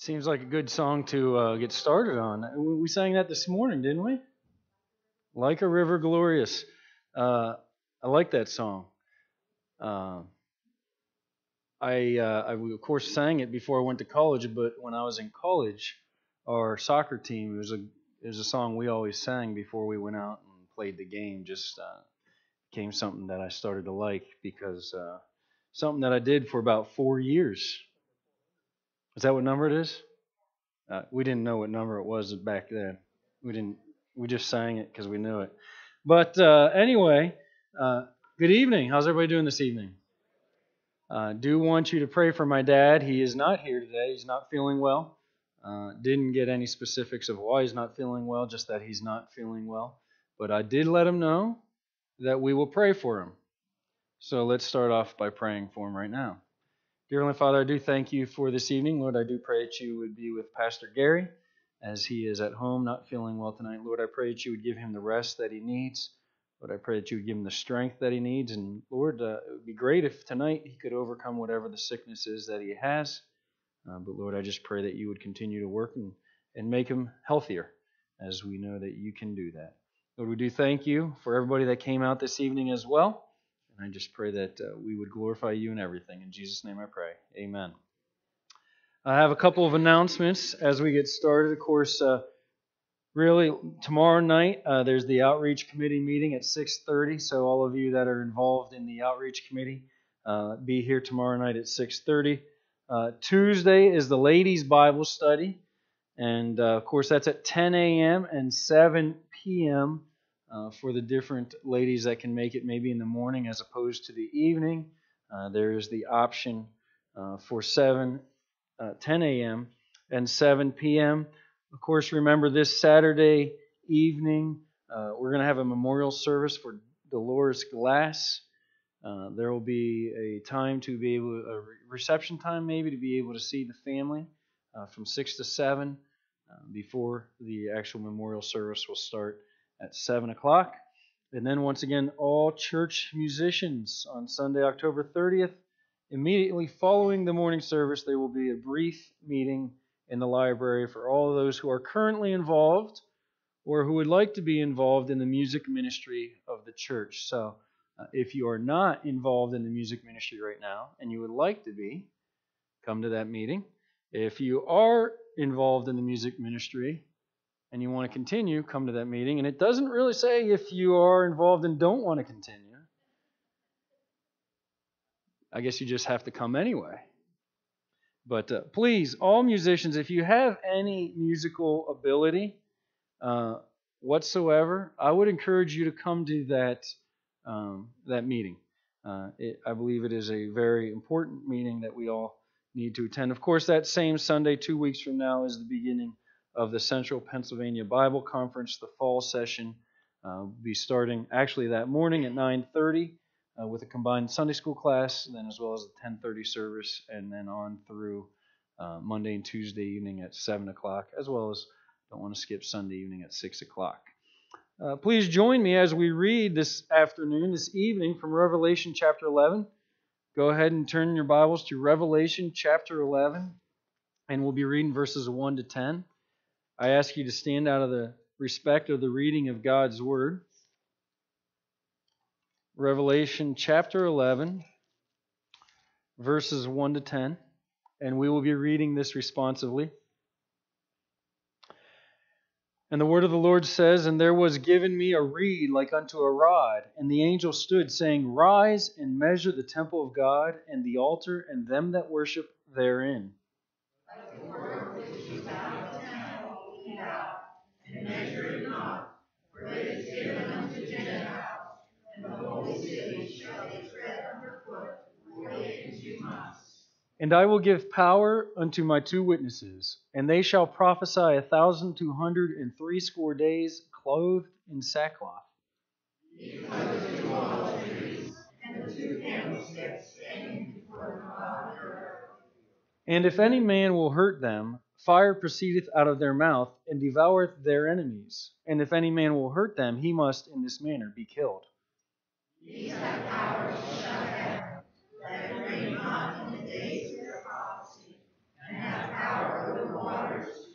Seems like a good song to get started on. We sang that this morning, didn't we? Like a River Glorious. I like that song. Uh, I of course sang it before I went to college, but when I was in college, our soccer team it was a song we always sang before we went out and played the game. Just became something that I started to like because something that I did for about 4 years. Is that what number it is? We didn't know what number it was back then. We didn't. We just sang it because we knew it. But anyway, good evening. How's everybody doing this evening? Do want you to pray for my dad. He is not here today. He's not feeling well. Didn't get any specifics of why he's not feeling well, just that he's not feeling well. But I did let him know that we will pray for him. So let's start off by praying for him right now. Dear Heavenly Father, I do thank you for this evening. Lord, I do pray that you would be with Pastor Gary as he is at home not feeling well tonight. Lord, I pray that you would give him the rest that he needs. Lord, I pray that you would give him the strength that he needs. And Lord, it would be great if tonight he could overcome whatever the sickness is that he has. But Lord, I just pray that you would continue to work and make him healthier, as we know that you can do that. Lord, we do thank you for everybody that came out this evening as well. And I just pray that we would glorify you in everything. In Jesus' name I pray. Amen. I have a couple of announcements as we get started. Of course, really, tomorrow night, there's the Outreach Committee meeting at 6:30. So all of you that are involved in the Outreach Committee, be here tomorrow night at 6:30. Tuesday is the Ladies' Bible Study. And, of course, that's at 10 a.m. and 7 p.m., for the different ladies that can make it maybe in the morning as opposed to the evening. There is the option for 10 a.m. and 7 p.m. Of course, remember this Saturday evening, we're going to have a memorial service for Dolores Glass. There will be a time to be able, a reception time maybe, to be able to see the family from 6 to 7 before the actual memorial service will start at 7 o'clock. And then once again, all church musicians on Sunday, October 30th, immediately following the morning service, there will be a brief meeting in the library for all of those who are currently involved or who would like to be involved in the music ministry of the church. So if you are not involved in the music ministry right now and you would like to be, come to that meeting. If you are involved in the music ministry and you want to continue, come to that meeting. And it doesn't really say if you are involved and don't want to continue. I guess you just have to come anyway. But please, all musicians, if you have any musical ability whatsoever, I would encourage you to come to that meeting. I believe it is a very important meeting that we all need to attend. Of course, that same Sunday, 2 weeks from now, is the beginning of the Central Pennsylvania Bible Conference. The fall session will be starting actually that morning at 9:30 with a combined Sunday school class, and then as well as the 10:30 service, and then on through Monday and Tuesday evening at 7 o'clock, as well as don't want to skip Sunday evening at 6 o'clock. Please join me as we read this evening, from Revelation chapter 11. Go ahead and turn your Bibles to Revelation chapter 11, and we'll be reading verses 1 to 10. I ask you to stand out of the respect of the reading of God's Word. Revelation chapter 11, verses 1 to 10, and we will be reading this responsively. And the word of the Lord says, "And there was given me a reed like unto a rod, and the angel stood, saying, Rise and measure the temple of God, and the altar, and them that worship therein. Let the work which is without the temple eat out, and measure it not, for it is given unto Gentiles, and the holy city shall they tread underfoot 42 months. And I will give power unto my 2 witnesses, and they shall prophesy 1,260 days, clothed in sackcloth. Because of 2 olive trees, and the 2 candlesticks standing before God. And if any man will hurt them, fire proceedeth out of their mouth, and devoureth their enemies. And if any man will hurt them, he must in this manner be killed. These have power to shut heaven, that it rain not in the days of their prophecy, and have power over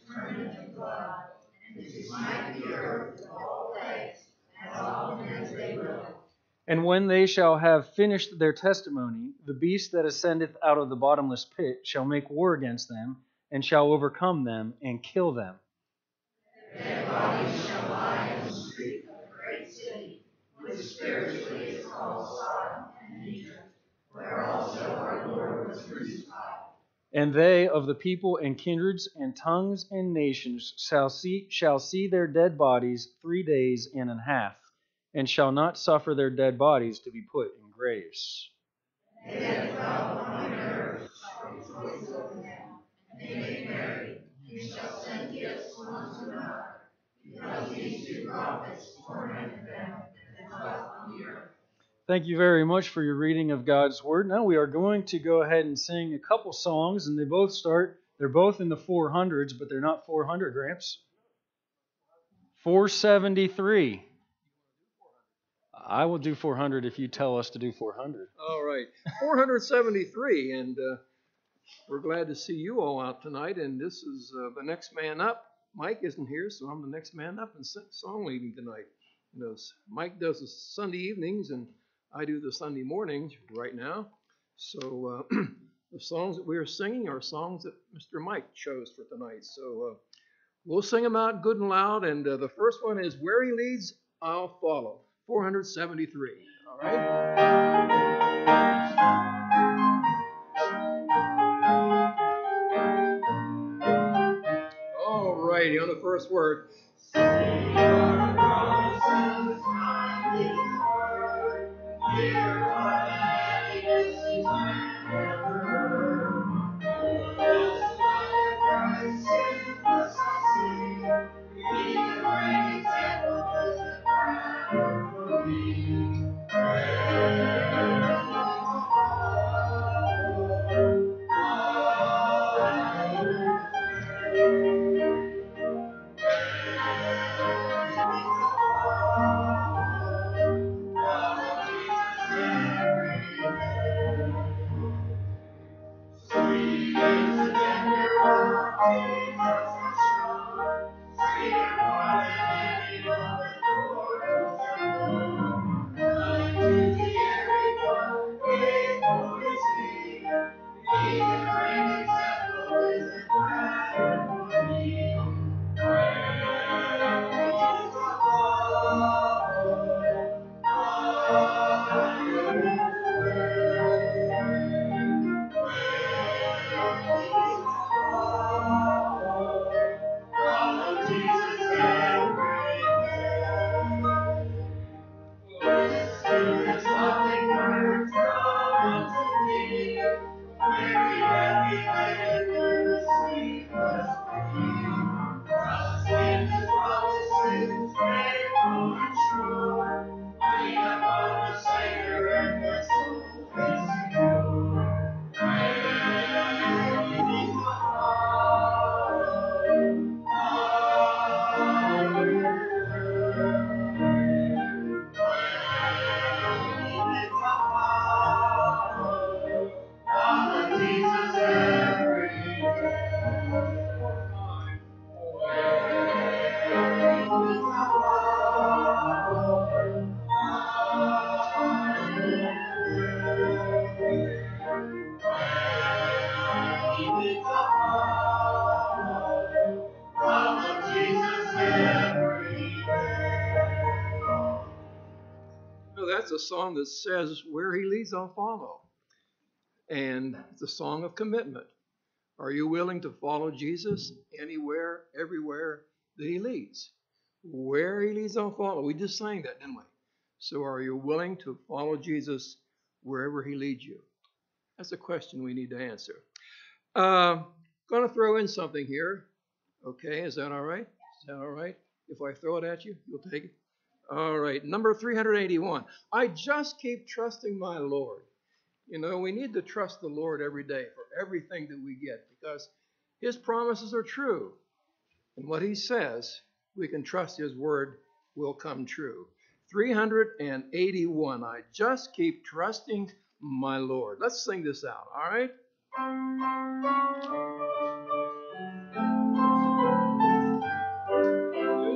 And when they shall have finished their testimony, the beast that ascendeth out of the bottomless pit shall make war against them, and shall overcome them, and kill them. Their bodies shall lie in the street of the great city, which spiritually is called Sodom and Egypt, where also our Lord was crucified. And they of the people and kindreds and tongues and nations shall see their dead bodies 3 days and a half, and shall not suffer their dead bodies to be put in graves. They that dwell on the earth shall rejoice over them, and they make merry, and shall send gifts one to another, because these two prophets tormented them that dwell on the earth. Thank you very much for your reading of God's Word. Now we are going to go ahead and sing a couple songs, and they're both in the 400s, but they're not 400, Gramps. 473. I will do 400 if you tell us to do 400. All right. 473, and we're glad to see you all out tonight, and this is the next man up. Mike isn't here, so I'm the next man up in song leading tonight. You know, Mike does the Sunday evenings, and I do the Sunday mornings right now. So the songs that we are singing are songs that Mr. Mike chose for tonight. So we'll sing them out good and loud, and the first one is Where He Leads, I'll Follow. 473. All right? All righty, on the first word. Say your promises, my Lord, dear Lord, is forever. Those my Christ in the sun, be the great example of the path for me. That's a song that says, where He leads, I'll follow. And it's a song of commitment. Are you willing to follow Jesus anywhere, everywhere that He leads? Where He leads, I'll follow. We just sang that, didn't we? So are you willing to follow Jesus wherever He leads you? That's a question we need to answer. Going to throw in something here. Okay, is that all right? Is that all right? If I throw it at you, you'll take it? All right, number 381. I just keep trusting my Lord. You know, we need to trust the Lord every day for everything that we get because His promises are true. And what He says, we can trust His word will come true. 381. I just keep trusting my Lord. Let's sing this out, all right?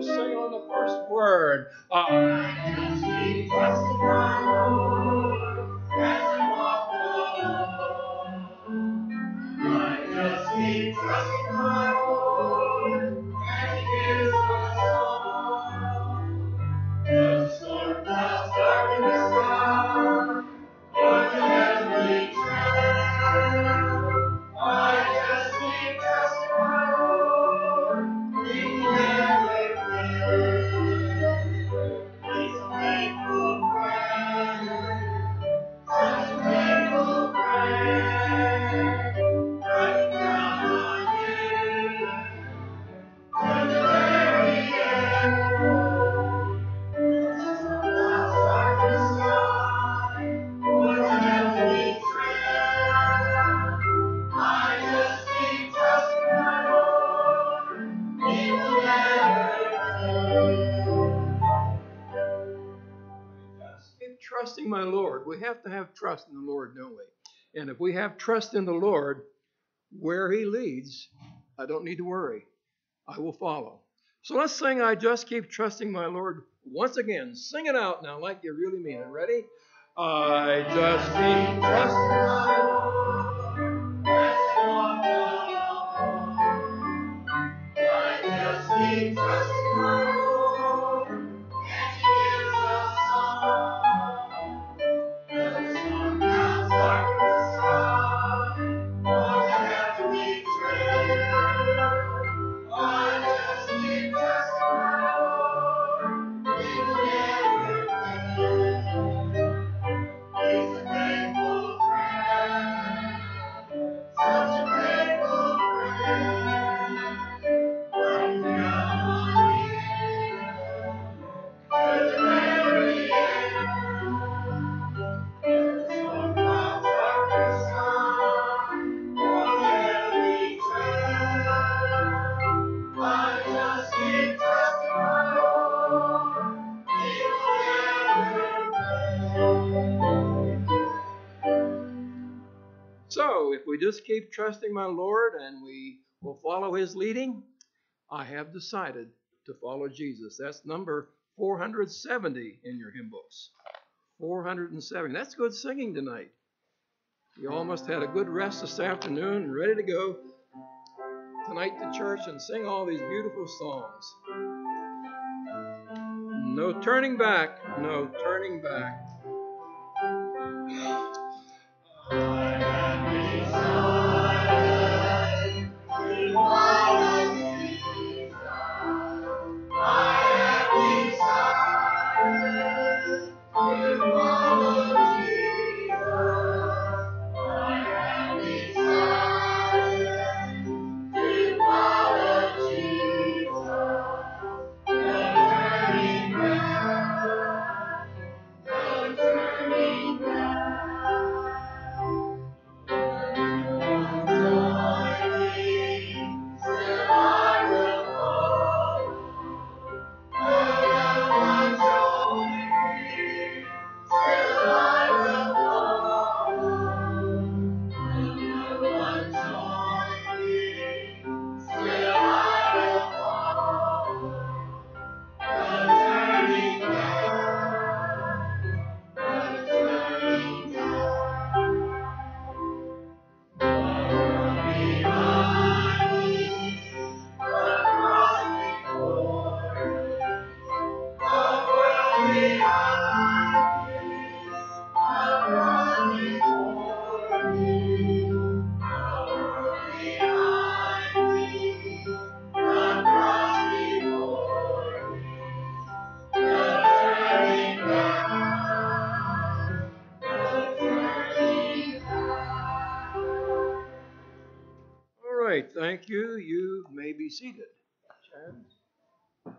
We'll sing on the first word. I just keep trusting my Lord as I walk alone. I just keep trusting my Lord as He hears my song. The storm clouds darken the sky, or the heavenly trail. I just keep trusting my Lord. He will never fail. He's a faithful friend, such a faithful friend. I can count on you to the very end. The storm clouds darken the sky, or the heavenly trail. I just keep trusting my Lord. He will never fail. Just keep trusting my Lord. We have to have trust in the Lord, don't we? And if we have trust in the Lord, where He leads, I don't need to worry. I will follow. So let's sing I Just Keep Trusting My Lord once again. Sing it out now like you really mean it. Ready? I just keep trusting my Lord as I walk alone. I just keep trusting my Lord as He gives us song. The storm clouds darken the sky, or the heavenly trail. I just keep trusting my Lord. He will never fail. He's a faithful friend, such a faithful friend. I can count on Him to the very end. The storm clouds darken the sky, or the heavenly trail. I just keep trusting my Lord. He will never fail. So, if we just keep trusting my Lord and we will follow His leading, I have decided to follow Jesus. That's number 470 in your hymn books. 470. That's good singing tonight. You all must have had a good rest this afternoon and ready to go tonight to church and sing all these beautiful songs. No turning back. No turning back. I have decided to follow Jesus. I have decided to follow Jesus. I have decided to follow Jesus. No turning back. No turning back. Thank you. You may be seated. Chad?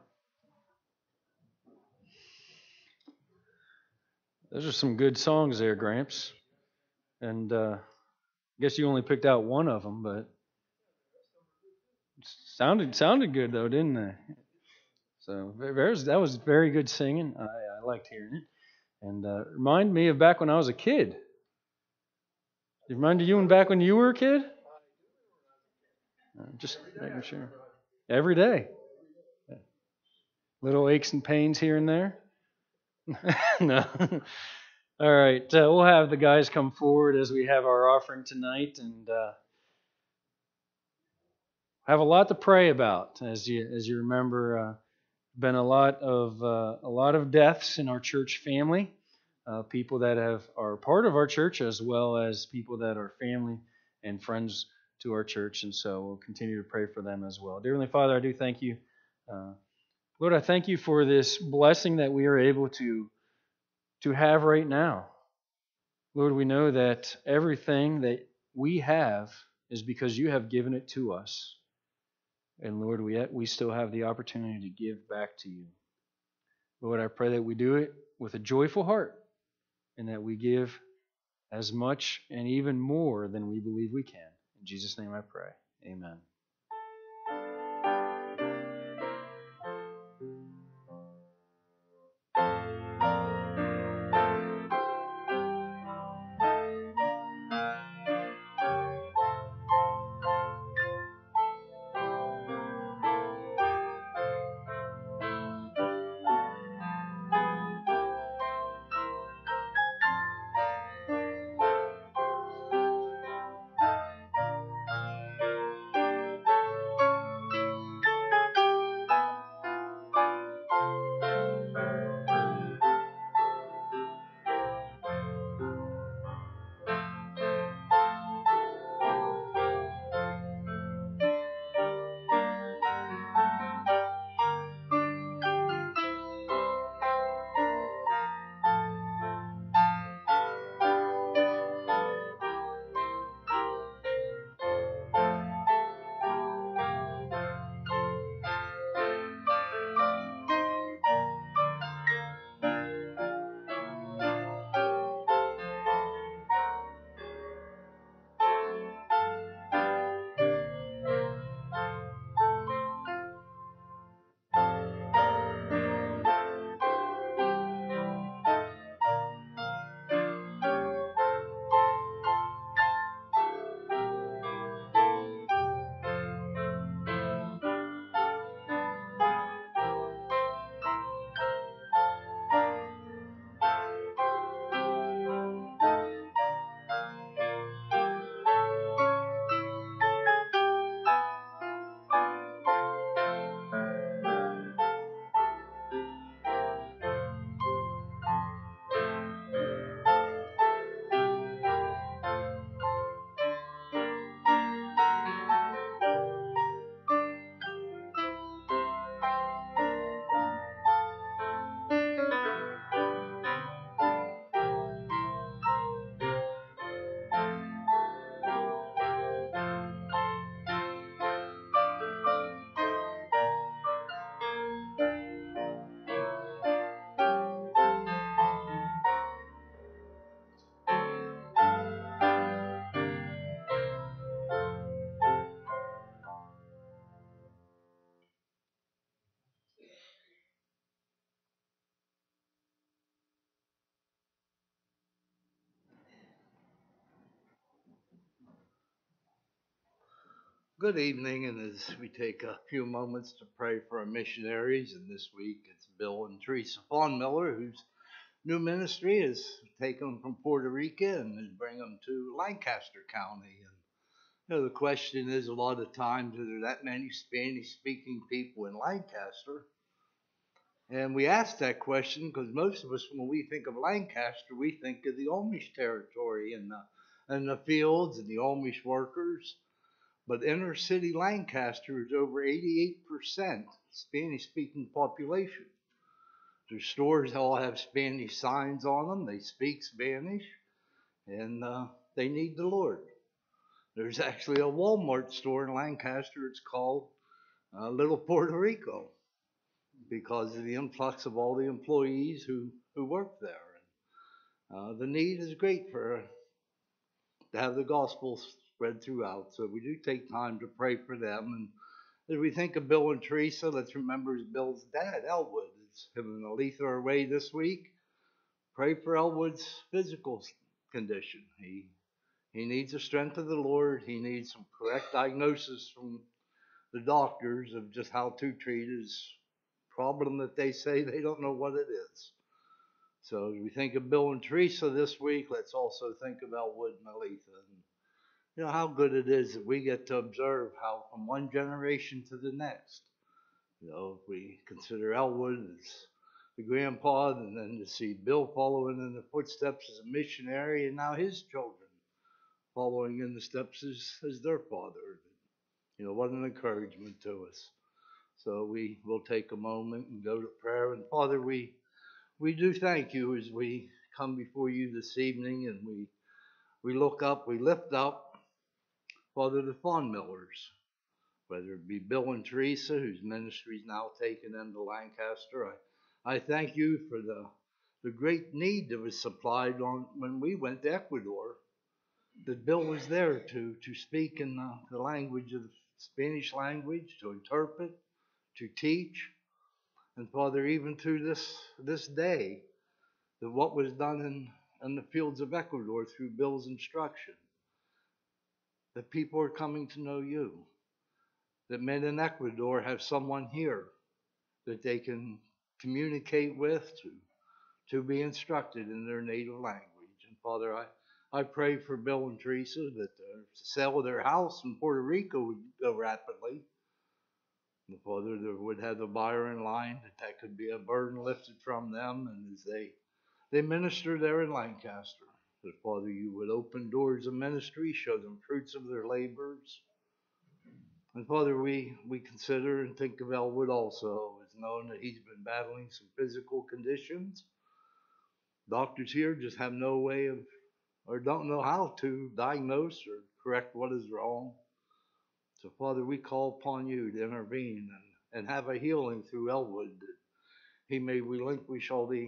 Those are some good songs there, Gramps. And I guess you only picked out one of them, but sounded good though, didn't they? So that was very good singing. I liked hearing it, and remind me of back when I was a kid. It reminded you of back when you were a kid? Just making sure. Every day. Little aches and pains here and there? No. All right. We'll have the guys come forward as we have our offering tonight, and have a lot to pray about. As you remember, been a lot of deaths in our church family. People that are part of our church, as well as people that are family and friends to our church, and so we'll continue to pray for them as well. Dear Heavenly Father, I do thank you. Lord, I thank you for this blessing that we are able to have right now. Lord, we know that everything that we have is because you have given it to us. And Lord, we still have the opportunity to give back to you. Lord, I pray that we do it with a joyful heart and that we give as much and even more than we believe we can. In Jesus' name I pray. Amen. Good evening, and as we take a few moments to pray for our missionaries, and this week it's Bill and Teresa Fawn Miller, whose new ministry is taking them from Puerto Rico and is bringing them to Lancaster County. And the question is, a lot of times, are there that many Spanish-speaking people in Lancaster? And we ask that question because most of us, when we think of Lancaster, we think of the Amish territory and the fields and the Amish workers. But inner city Lancaster is over 88% Spanish-speaking population. There's stores that all have Spanish signs on them. They speak Spanish, and they need the Lord. There's actually a Walmart store in Lancaster. It's called Little Puerto Rico because of the influx of all the employees who work there. And, the need is great to have the gospel spread throughout. So we do take time to pray for them. And as we think of Bill and Teresa, let's remember Bill's dad, Elwood. Him and Aletha are away this week. Pray for Elwood's physical condition. He needs the strength of the Lord. He needs some correct diagnosis from the doctors of just how to treat his problem that they say they don't know what it is. So as we think of Bill and Teresa this week, let's also think of Elwood and Aletha. And you know how good it is that we get to observe how from one generation to the next, you know, if we consider Elwood as the grandpa, and then to see Bill following in the footsteps as a missionary, and now his children following in the steps as their father. You know, what an encouragement to us. So we will take a moment and go to prayer. And Father, we do thank you as we come before you this evening, and we look up, we lift up, Father, the Fawn Millers, whether it be Bill and Teresa, whose ministry is now taken them to Lancaster. I thank you for the great need that was supplied on when we went to Ecuador, that Bill was there to speak in the language of the Spanish language, to interpret, to teach. And Father, even to this day, that what was done in the fields of Ecuador through Bill's instruction, that people are coming to know you, that men in Ecuador have someone here that they can communicate with, to be instructed in their native language. And Father, I pray for Bill and Teresa that the sale of their house in Puerto Rico would go rapidly. And Father, there would have the buyer in line, that could be a burden lifted from them. And as they minister there in Lancaster, that Father, you would open doors of ministry, show them fruits of their labors. And Father, we consider and think of Elwood also, as knowing that he's been battling some physical conditions. Doctors here just have no way of, or don't know how to diagnose or correct what is wrong. So Father, we call upon you to intervene and have a healing through Elwood, that he may relinquish all the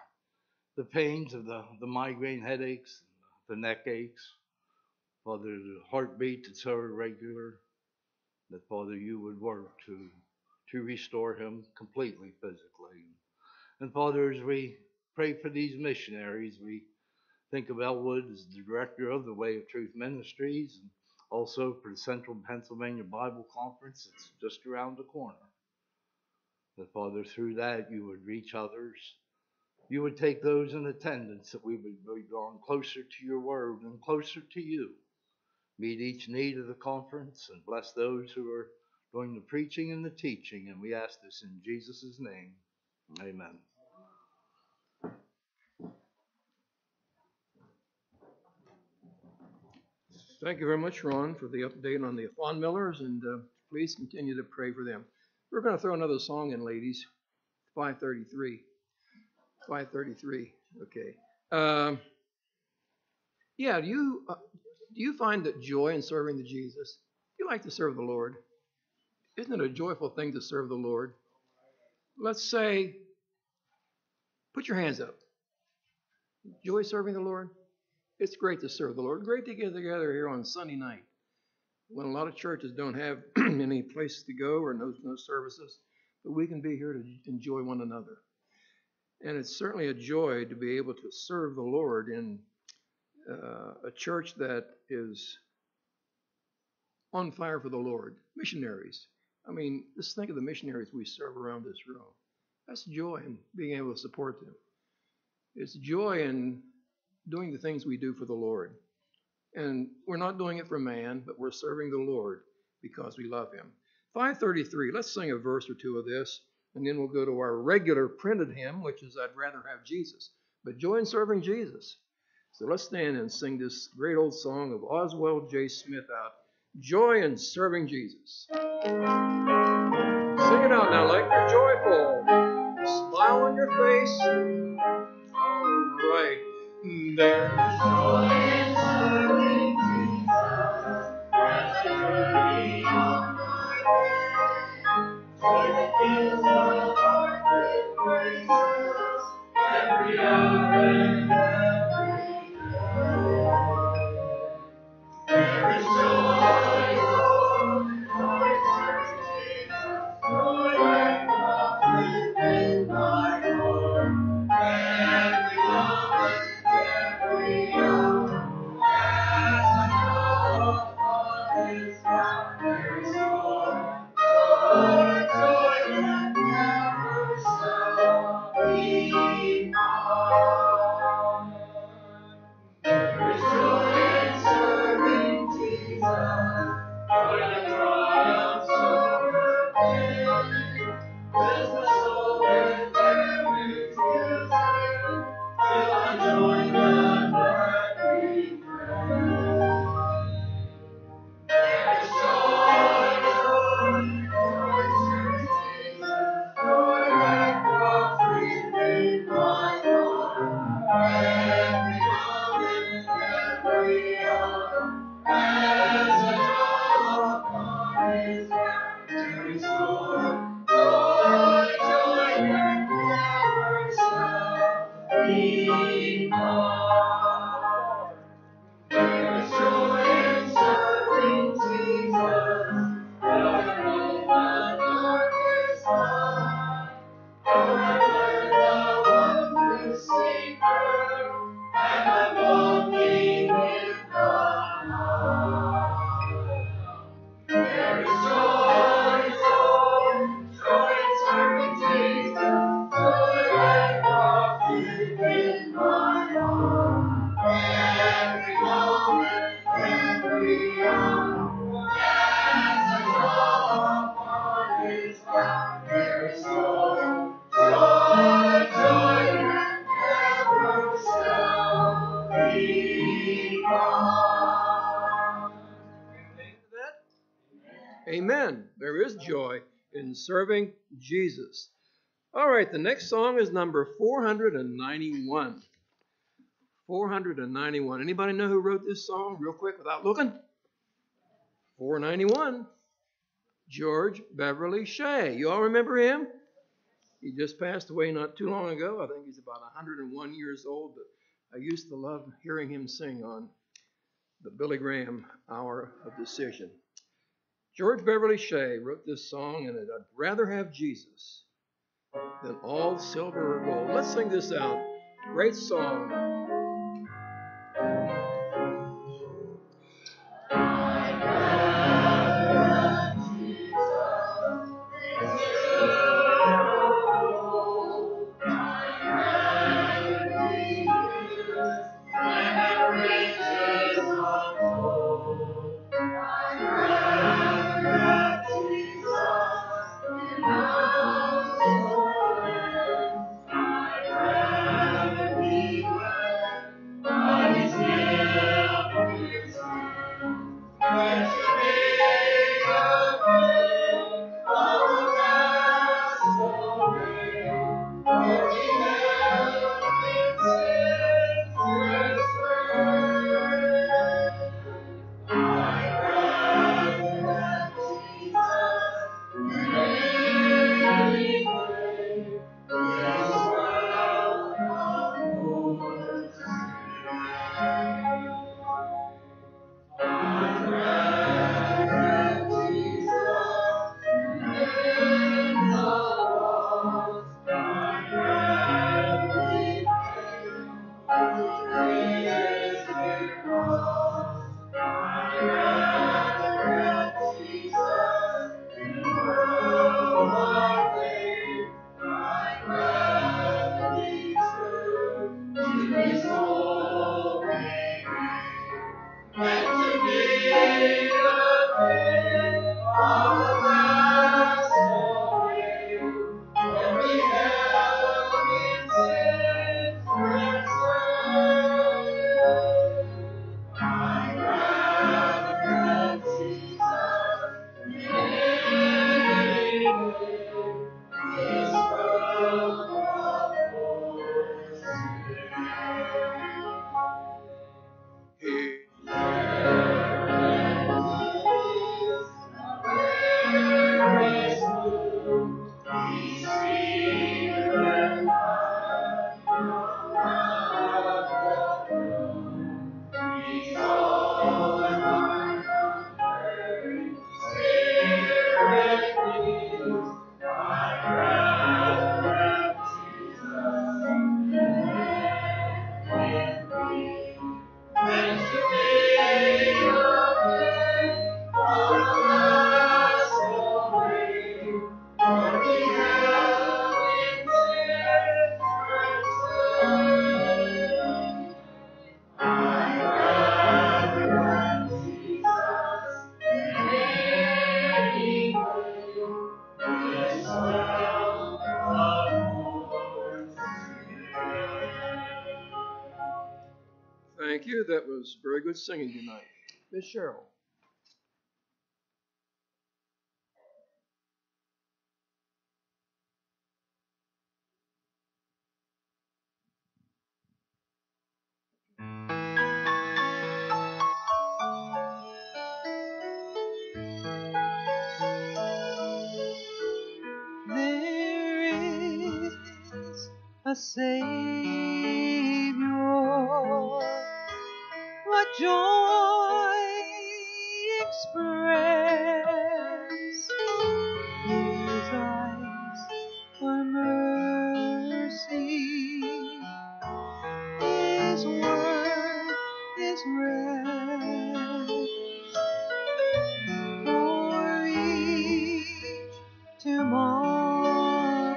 pains of the migraine headaches, the neck aches, Father, the heartbeat that's so irregular, that Father, you would work to restore him completely physically. And Father, as we pray for these missionaries, we think of Elwood as the director of the Way of Truth Ministries, and also for the Central Pennsylvania Bible Conference. It's just around the corner. That Father, through that you would reach others. You would take those in attendance, that we would be drawn closer to your word and closer to you. Meet each need of the conference and bless those who are doing the preaching and the teaching. And we ask this in Jesus' name. Amen. Thank you very much, Ron, for the update on the Fawn Millers, and please continue to pray for them. We're going to throw another song in, ladies. 533. 533. Okay. Yeah, do you find that joy in serving the Jesus? You like to serve the Lord. Isn't it a joyful thing to serve the Lord? Let's say, put your hands up. Joy serving the Lord? It's great to serve the Lord. Great to get together here on Sunday night, when a lot of churches don't have any places to go or no services, but we can be here to enjoy one another. And it's certainly a joy to be able to serve the Lord in a church that is on fire for the Lord. Missionaries. I mean, just think of the missionaries we serve around this room. That's joy in being able to support them. It's joy in doing the things we do for the Lord. And we're not doing it for man, but we're serving the Lord because we love him. 533, let's sing a verse or two of this, and then we'll go to our regular printed hymn, which is I'd Rather Have Jesus. But joy in serving Jesus. So let's stand and sing this great old song of Oswald J. Smith out, Joy in Serving Jesus. Sing it out now like you're joyful. Smile on your face. All right. There's joy in serving Jesus. Blessed be on my way. Joy that fills my heart with praises every hour and every day. There is joy, joy in serving Jesus. Joy that comes within my heart. Every moment, every hour. Amen. There is joy in serving Jesus. All right, the next song is number 491. 491. Anybody know who wrote this song real quick without looking? 491. George Beverly Shea. You all remember him? He just passed away not too long ago. I think he's about 101 years old, but I used to love hearing him sing on the Billy Graham Hour of Decision. George Beverly Shea wrote this song, and I'd rather have Jesus than all silver or gold. Let's sing this out. Great song. Thank you. That was very good singing tonight. Miss Cheryl. There is a Savior, what joy express, his eyes for mercy, his word is rest for each tomorrow.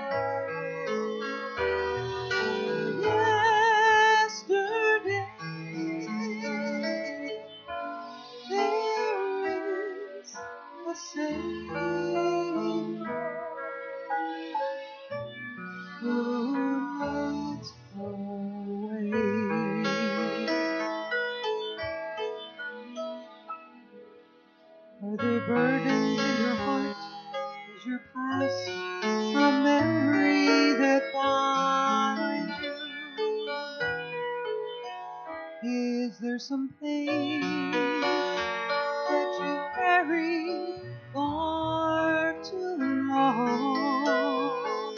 Yesterday there is a Savior who leads the way. burdened in your heart? Is your past a memory that binds you? Is there some pain that you carry far too long?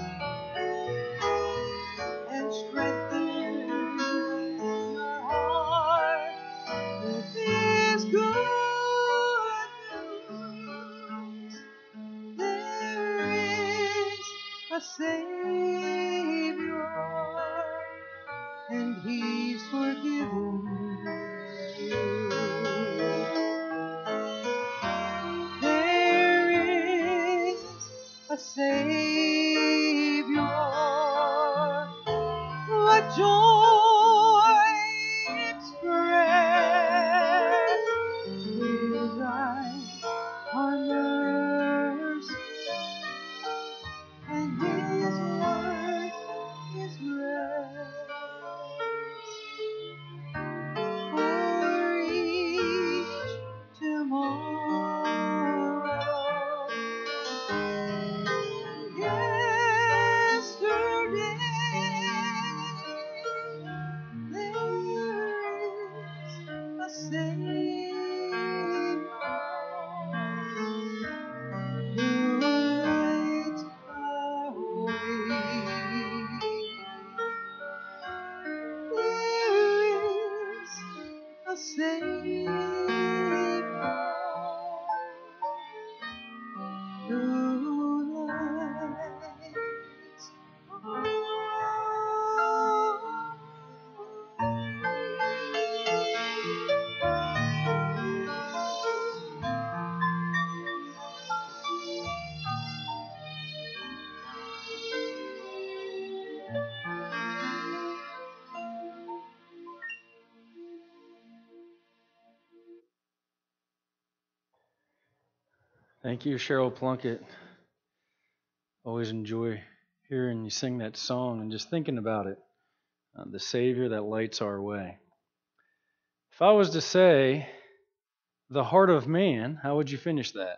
And strengthen your heart with this good news. There is a Savior, and He's forgiven you. There is a Savior. What joy expressed! His eyes are mercy, and His word is rest for each tomorrow. Yesterday, there is a Savior who lights our way. There is a Savior who lights our way. Thank you, Cheryl Plunkett. Always enjoy hearing you sing that song and just thinking about it. The Savior that lights our way. If I was to say the heart of man, how would you finish that?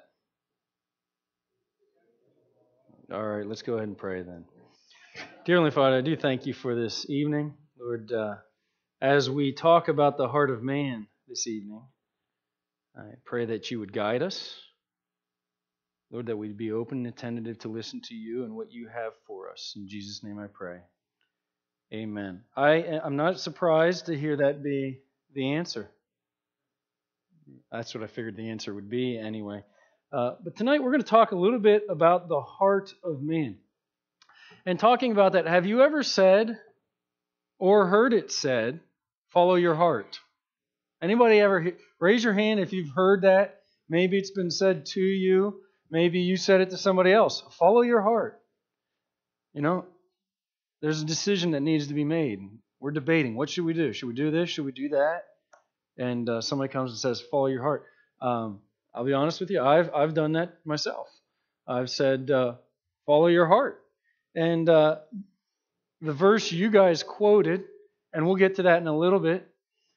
All right, let's go ahead and pray then. Dear Heavenly Father, I do thank you for this evening. Lord, as we talk about the heart of man this evening, I pray that you would guide us. Lord, that we'd be open and attentive to listen to you and what you have for us. In Jesus' name I pray. Amen. I'm not surprised to hear that be the answer. That's what I figured the answer would be anyway. But tonight we're going to talk a little bit about the heart of man. And talking about that, have you ever said or heard it said, follow your heart? Anybody ever raise your hand if you've heard that? Maybe it's been said to you. Maybe you said it to somebody else. Follow your heart. You know, there's a decision that needs to be made. We're debating. What should we do? Should we do this? Should we do that? And somebody comes and says, follow your heart. I'll be honest with you. I've done that myself. I've said, follow your heart. And the verse you guys quoted, and we'll get to that in a little bit,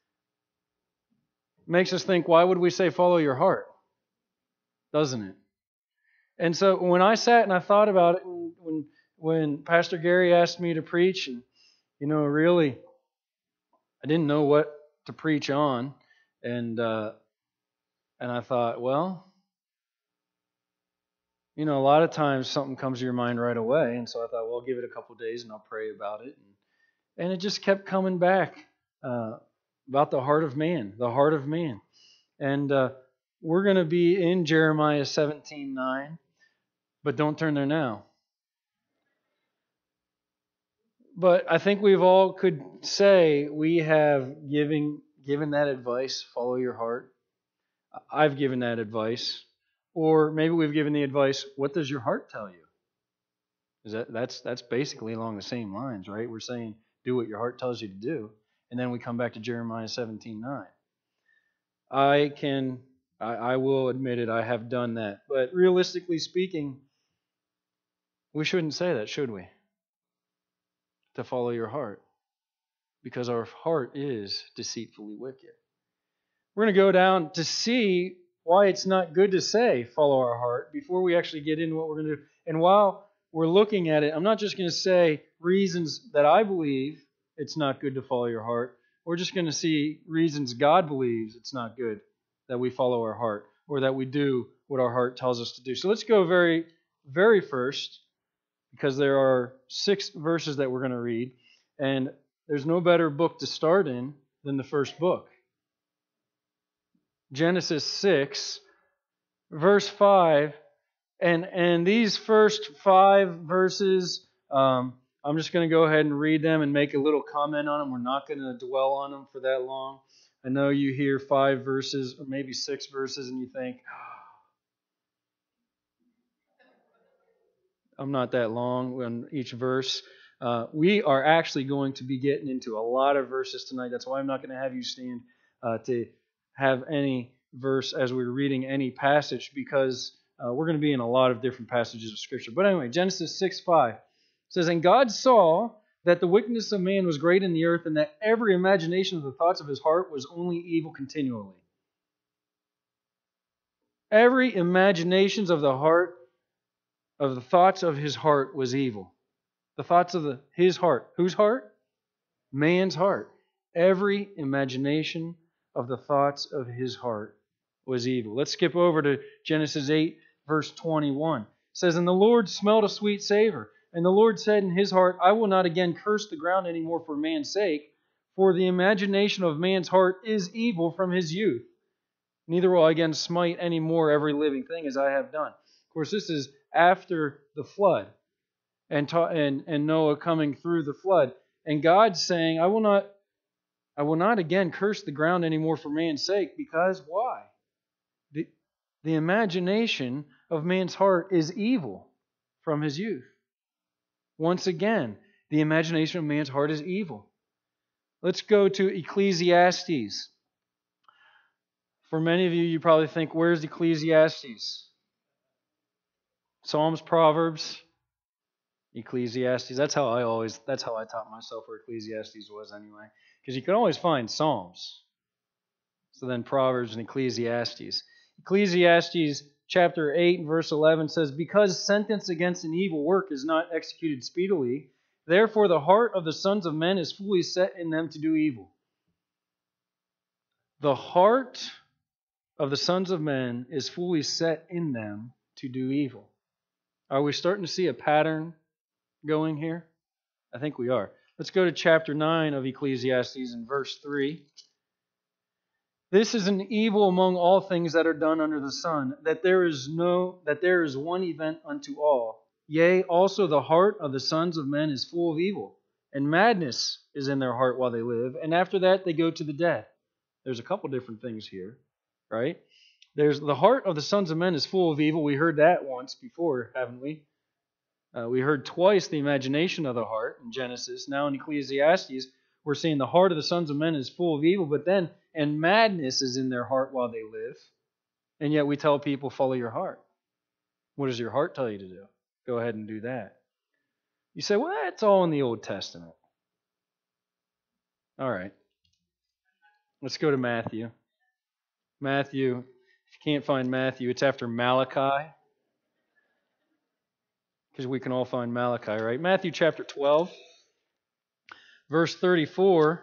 makes us think, why would we say follow your heart? Doesn't it? And so when I sat and I thought about it, when Pastor Gary asked me to preach, and really, I didn't know what to preach on, and I thought, well, a lot of times something comes to your mind right away, and so I thought, well, I'll give it a couple of days and I'll pray about it, and it just kept coming back about the heart of man, and we're going to be in Jeremiah 17:9. But don't turn there now. But I think we've all could say we have given that advice, follow your heart. I've given that advice. Or maybe we've given the advice, what does your heart tell you? That's basically along the same lines, right? We're saying do what your heart tells you to do. And then we come back to Jeremiah 17:9. I will admit it, I have done that. But realistically speaking, we shouldn't say that, should we? To follow your heart. Because our heart is deceitfully wicked. We're going to go down to see why it's not good to say follow our heart before we actually get into what we're going to do. And while we're looking at it, I'm not just going to say reasons that I believe it's not good to follow your heart. We're just going to see reasons God believes it's not good that we follow our heart or that we do what our heart tells us to do. So let's go very, very first, because there are 6 verses that we're going to read, and there's no better book to start in than the first book. Genesis 6, verse 5, and these first 5 verses, I'm just going to go ahead and read them and make a little comment on them. We're not going to dwell on them for that long. I know you hear 5 verses or maybe 6 verses and you think, I'm not that long on each verse. We are actually going to be getting into a lot of verses tonight. That's why I'm not going to have you stand to have any verse as we're reading any passage, because we're going to be in a lot of different passages of Scripture. But anyway, Genesis 6:5 says, "And God saw that the wickedness of man was great in the earth, and that every imagination of the thoughts of his heart was only evil continually." Every imaginations of the heart, of the thoughts of his heart was evil. The thoughts of his heart. Whose heart? Man's heart. Every imagination of the thoughts of his heart was evil. Let's skip over to Genesis 8, verse 21. It says, "And the Lord smelled a sweet savor. And the Lord said in his heart, I will not again curse the ground any more for man's sake, for the imagination of man's heart is evil from his youth. Neither will I again smite any more every living thing as I have done." Of course, this is after the flood and Noah coming through the flood. And God's saying, I will not again curse the ground anymore for man's sake, because why? The imagination of man's heart is evil from his youth. Once again, the imagination of man's heart is evil. Let's go to Ecclesiastes. For many of you, you probably think, where's Ecclesiastes? Psalms, Proverbs, Ecclesiastes. That's how I taught myself where Ecclesiastes was anyway. Because you can always find Psalms. So then Proverbs and Ecclesiastes. Ecclesiastes chapter 8 and verse 11 says, "Because sentence against an evil work is not executed speedily, therefore the heart of the sons of men is fully set in them to do evil." The heart of the sons of men is fully set in them to do evil. Are we starting to see a pattern going here? I think we are. Let's go to chapter 9 of Ecclesiastes in verse 3. "This is an evil among all things that are done under the sun, that there is one event unto all. Yea, also the heart of the sons of men is full of evil, and madness is in their heart while they live, and after that they go to the dead." There's a couple different things here, right? There's the heart of the sons of men is full of evil. We heard that once before, haven't we? We heard twice the imagination of the heart in Genesis. Now in Ecclesiastes, we're seeing the heart of the sons of men is full of evil, but then, and madness is in their heart while they live. And yet we tell people, follow your heart. What does your heart tell you to do? Go ahead and do that. You say, well, that's all in the Old Testament. All right. Let's go to Matthew. Matthew, if you can't find Matthew, it's after Malachi. Because we can all find Malachi, right? Matthew chapter 12, verse 34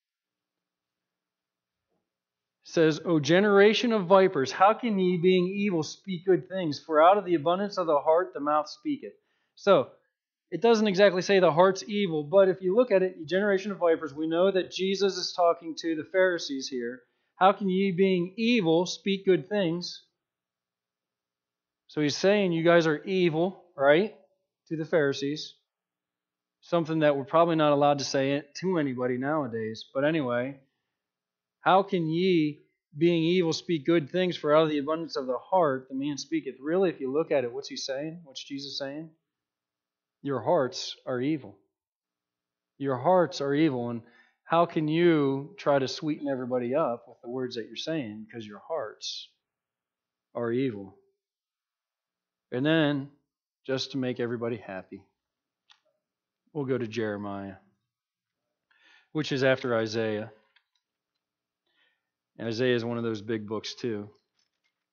says, "O generation of vipers, how can ye, being evil, speak good things? For out of the abundance of the heart the mouth speaketh." So, it doesn't exactly say the heart's evil, but if you look at it, you generation of vipers, we know that Jesus is talking to the Pharisees here. How can ye, being evil, speak good things? So he's saying you guys are evil, right? To the Pharisees. Something that we're probably not allowed to say to anybody nowadays. But anyway, how can ye, being evil, speak good things? For out of the abundance of the heart the man speaketh. Really, if you look at it, what's he saying? What's Jesus saying? Your hearts are evil. Your hearts are evil. And how can you try to sweeten everybody up with the words that you're saying? Because your hearts are evil. And then, just to make everybody happy, we'll go to Jeremiah, which is after Isaiah. And Isaiah is one of those big books too.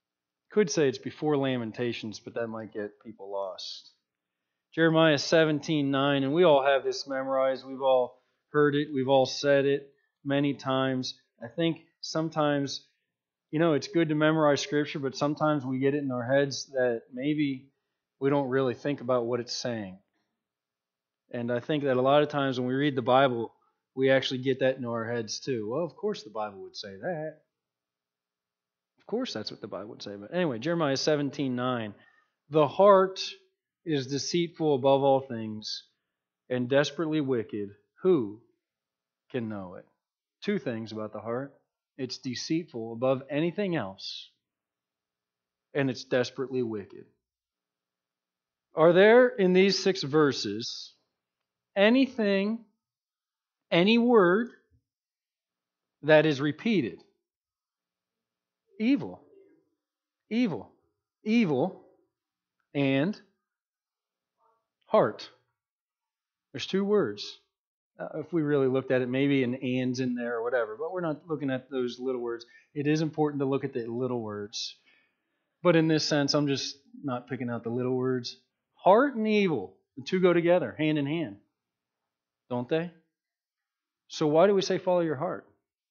Could say it's before Lamentations, but that might get people lost. Jeremiah 17:9, and we all have this memorized. We've all heard it. We've all said it many times. I think sometimes, it's good to memorize Scripture, but sometimes we get it in our heads that maybe we don't really think about what it's saying. And I think that a lot of times when we read the Bible, we actually get that into our heads too. Well, of course the Bible would say that. Of course that's what the Bible would say. But anyway, Jeremiah 17:9. The heart is deceitful above all things and desperately wicked. Who can know it? Two things about the heart. It's deceitful above anything else, and it's desperately wicked. Are there in these 6 verses anything, any word that is repeated? Evil. Evil. Evil and heart. There's 2 words. If we really looked at it, maybe an and's in there or whatever, but we're not looking at those little words. It is important to look at the little words. But in this sense, I'm just not picking out the little words. Heart and evil, the 2 go together, hand in hand. Don't they? So why do we say follow your heart?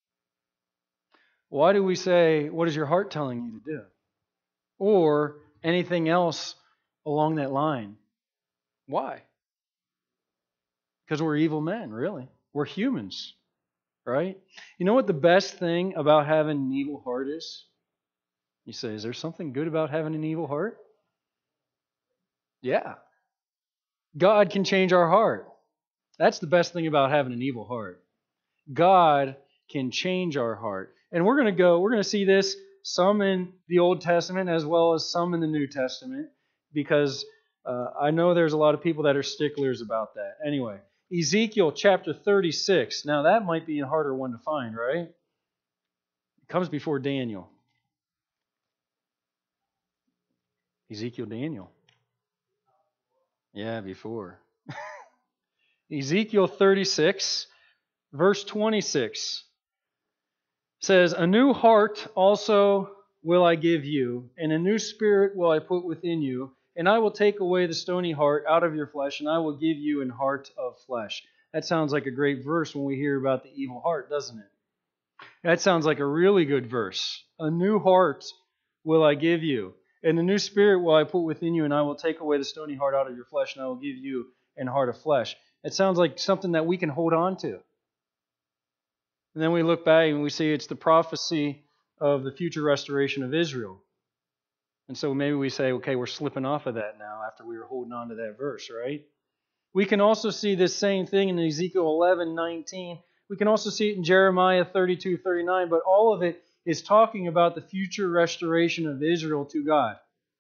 Why do we say, what is your heart telling you to do? Or anything else along that line? Why? Because we're evil men, really. We're humans, right? You know what the best thing about having an evil heart is? You say, is there something good about having an evil heart? Yeah. God can change our heart. That's the best thing about having an evil heart. God can change our heart. And we're going to see this some in the Old Testament as well as some in the New Testament, because I know there's a lot of people that are sticklers about that. Anyway, Ezekiel chapter 36. Now that might be a harder one to find, right? It comes before Daniel. Ezekiel, Daniel. Yeah, before. Ezekiel 36, verse 26 says, "A new heart also will I give you, and a new spirit will I put within you, and I will take away the stony heart out of your flesh, and I will give you an heart of flesh." That sounds like a great verse when we hear about the evil heart, doesn't it? That sounds like a really good verse. A new heart will I give you, and a new spirit will I put within you, and I will take away the stony heart out of your flesh, and I will give you an heart of flesh. It sounds like something that we can hold on to. And then we look back and we see it's the prophecy of the future restoration of Israel. And so maybe we say, okay, we're slipping off of that now after we were holding on to that verse, right? We can also see this same thing in Ezekiel 11:19. We can also see it in Jeremiah 32:39, but all of it is talking about the future restoration of Israel to God.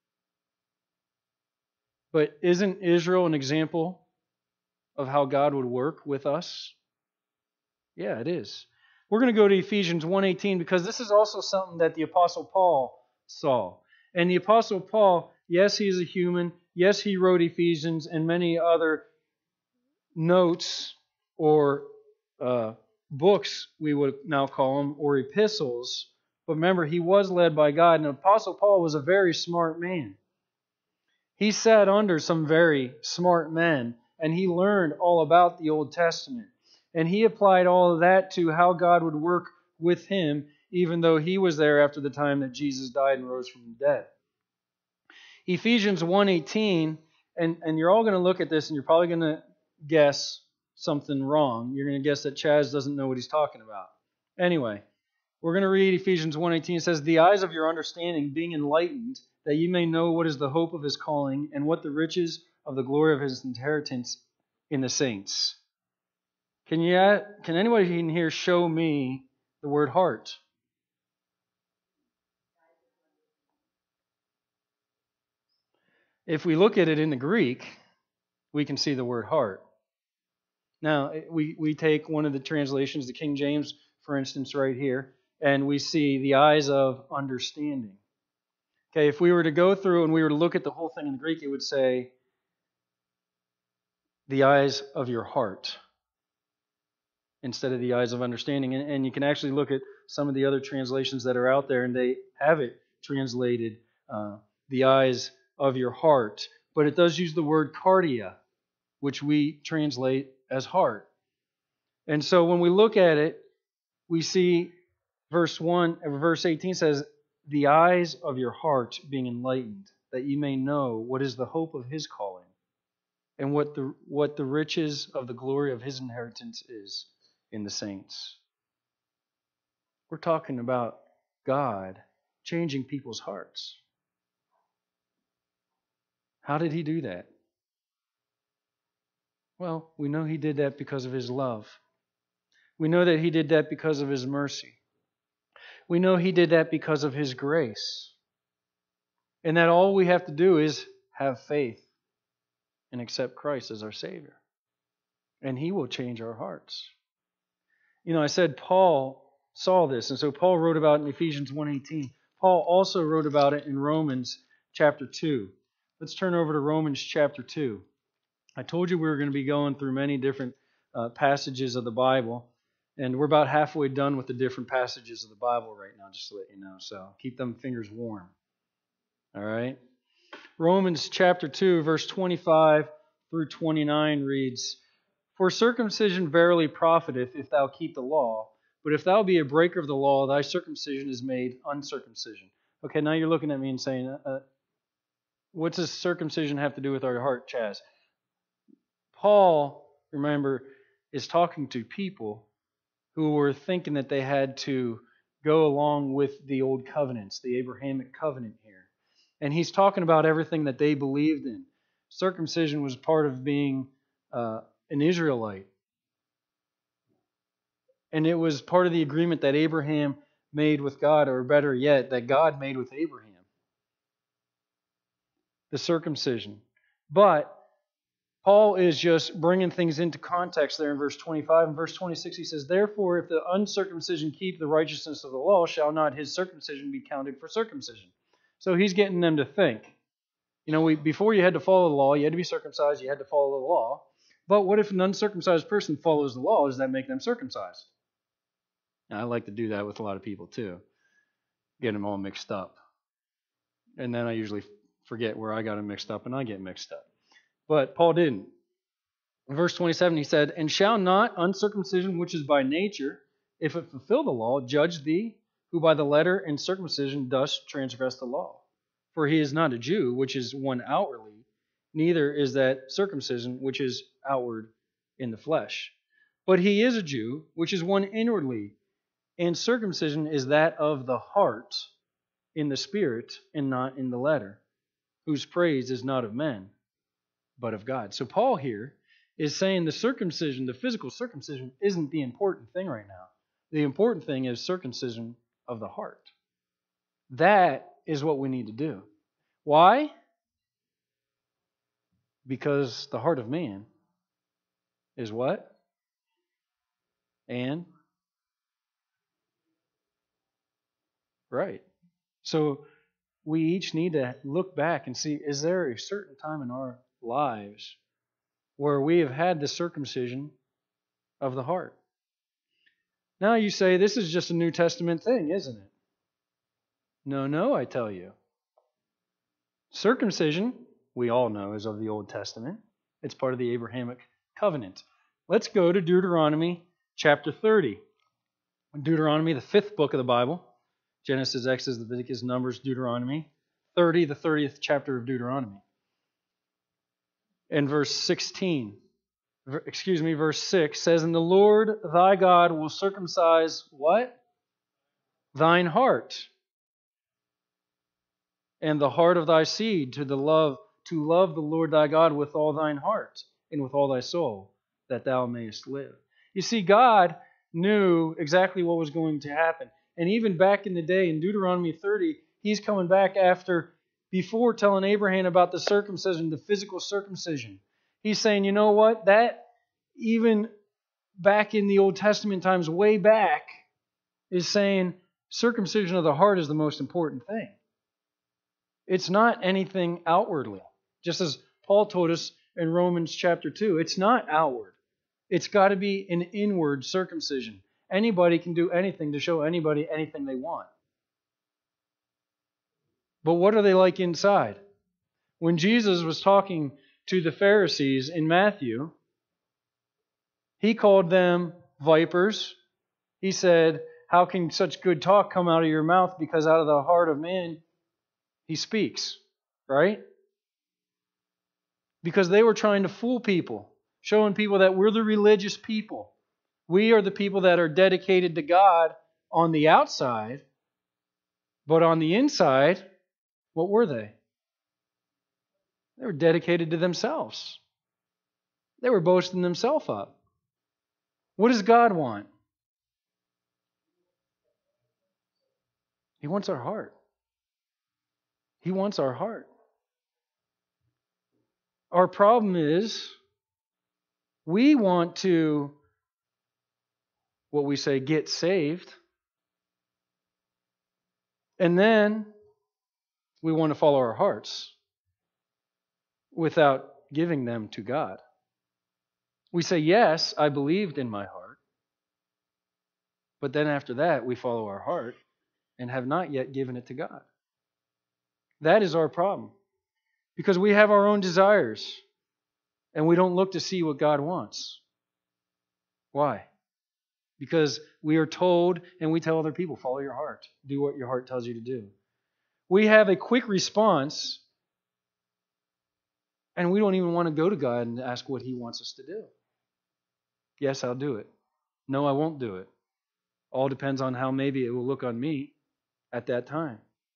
But isn't Israel an example of how God would work with us? Yeah, it is. We're going to go to Ephesians 1:18 because this is also something that the Apostle Paul saw. And the Apostle Paul, yes, he is a human. Yes, he wrote Ephesians and many other notes or books, we would now call them, or epistles. But remember, he was led by God. And the Apostle Paul was a very smart man. He sat under some very smart men, and he learned all about the Old Testament. And he applied all of that to how God would work with him, even though he was there after the time that Jesus died and rose from the dead. Ephesians 1:18, and you're all going to look at this and you're probably going to guess something wrong. You're going to guess that Chaz doesn't know what he's talking about. Anyway, we're going to read Ephesians 1:18. It says, "The eyes of your understanding being enlightened, that you may know what is the hope of his calling and what the riches of the glory of his inheritance in the saints." Can anybody in here show me the word heart? If we look at it in the Greek, we can see the word heart. Now, we take one of the translations, the King James, for instance, right here, and we see the eyes of understanding. Okay, if we were to go through and we were to look at the whole thing in the Greek, it would say the eyes of your heart instead of the eyes of understanding. And you can actually look at some of the other translations that are out there, and they have it translated the eyes of your heart. But it does use the word cardia, which we translate as heart. And so when we look at it, we see verse 18 says, the eyes of your heart being enlightened, that you may know what is the hope of his calling, and what the riches of the glory of his inheritance is in the saints. We're talking about God changing people's hearts. How did he do that? Well, we know he did that because of his love. We know that he did that because of his mercy. We know he did that because of his grace. And that all we have to do is have faith and accept Christ as our Savior. And he will change our hearts. You know, I said Paul saw this, and so Paul wrote about it in Ephesians 1:18. Paul also wrote about it in Romans chapter 2. Let's turn over to Romans chapter 2. I told you we were going to be going through many different passages of the Bible, and we're about halfway done with the different passages of the Bible right now, just to let you know. So keep them fingers warm. All right? Romans chapter 2, verse 25 through 29 reads, For circumcision verily profiteth if thou keep the law, but if thou be a breaker of the law, thy circumcision is made uncircumcision. Okay, now you're looking at me and saying, what does circumcision have to do with our heart, Chaz? Paul, remember, is talking to people who were thinking that they had to go along with the old covenants, the Abrahamic covenant here. And he's talking about everything that they believed in. Circumcision was part of being an Israelite. And it was part of the agreement that Abraham made with God, or better yet, that God made with Abraham. The circumcision. But Paul is just bringing things into context there in verse 25. In verse 26 he says, Therefore, if the uncircumcision keep the righteousness of the law, shall not his circumcision be counted for circumcision? So he's getting them to think. You know, before you had to follow the law, you had to be circumcised, you had to follow the law. But what if an uncircumcised person follows the law? Does that make them circumcised? Now, I like to do that with a lot of people too. Get them all mixed up. And then I usually forget where I got them mixed up and I get mixed up. But Paul didn't. In verse 27 he said, And shall not uncircumcision which is by nature, if it fulfill the law, judge thee, who by the letter and circumcision dost transgress the law? For he is not a Jew, which is one outwardly, neither is that circumcision which is outward in the flesh. But he is a Jew, which is one inwardly, and circumcision is that of the heart, in the spirit, and not in the letter, whose praise is not of men, but of God. So Paul here is saying the circumcision, the physical circumcision, isn't the important thing right now. The important thing is circumcision of the heart. That is what we need to do. Why? Because the heart of man is what? And? Right. So we each need to look back and see, is there a certain time in our lives where we have had the circumcision of the heart? Now you say, this is just a New Testament thing, isn't it? No, I tell you. Circumcision, we all know, is of the Old Testament. It's part of the Abrahamic covenant. Let's go to Deuteronomy chapter 30. Deuteronomy, the 5th book of the Bible. Genesis, Exodus, Leviticus, Numbers, Deuteronomy. 30, the 30th chapter of Deuteronomy. And verse 6 says, And the Lord thy God will circumcise what? Thine heart, and the heart of thy seed to love the Lord thy God with all thine heart and with all thy soul, that thou mayest live. You see, God knew exactly what was going to happen. And even back in the day, in Deuteronomy 30, he's coming back before telling Abraham about the circumcision, the physical circumcision. He's saying, you know what? That, even back in the Old Testament times, way back, is saying circumcision of the heart is the most important thing. It's not anything outwardly. Just as Paul told us in Romans chapter 2, it's not outward. It's got to be an inward circumcision. Anybody can do anything to show anybody anything they want. But what are they like inside? When Jesus was talking to the Pharisees in Matthew, he called them vipers. He said, how can such good talk come out of your mouth? Because out of the heart of man, he speaks. Right? Because they were trying to fool people, showing people that we're the religious people. We are the people that are dedicated to God on the outside, but on the inside, what were they? They were dedicated to themselves. They were boasting themselves up. What does God want? He wants our heart. He wants our heart. Our problem is we want to, what we say, get saved. And then we want to follow our hearts without giving them to God. We say, yes, I believed in my heart. But then after that, we follow our heart and have not yet given it to God. That is our problem. Because we have our own desires and we don't look to see what God wants. Why? Because we are told and we tell other people, follow your heart. Do what your heart tells you to do. We have a quick response and we don't even want to go to God and ask what He wants us to do. Yes, I'll do it. No, I won't do it. All depends on how maybe it will look on me at that time.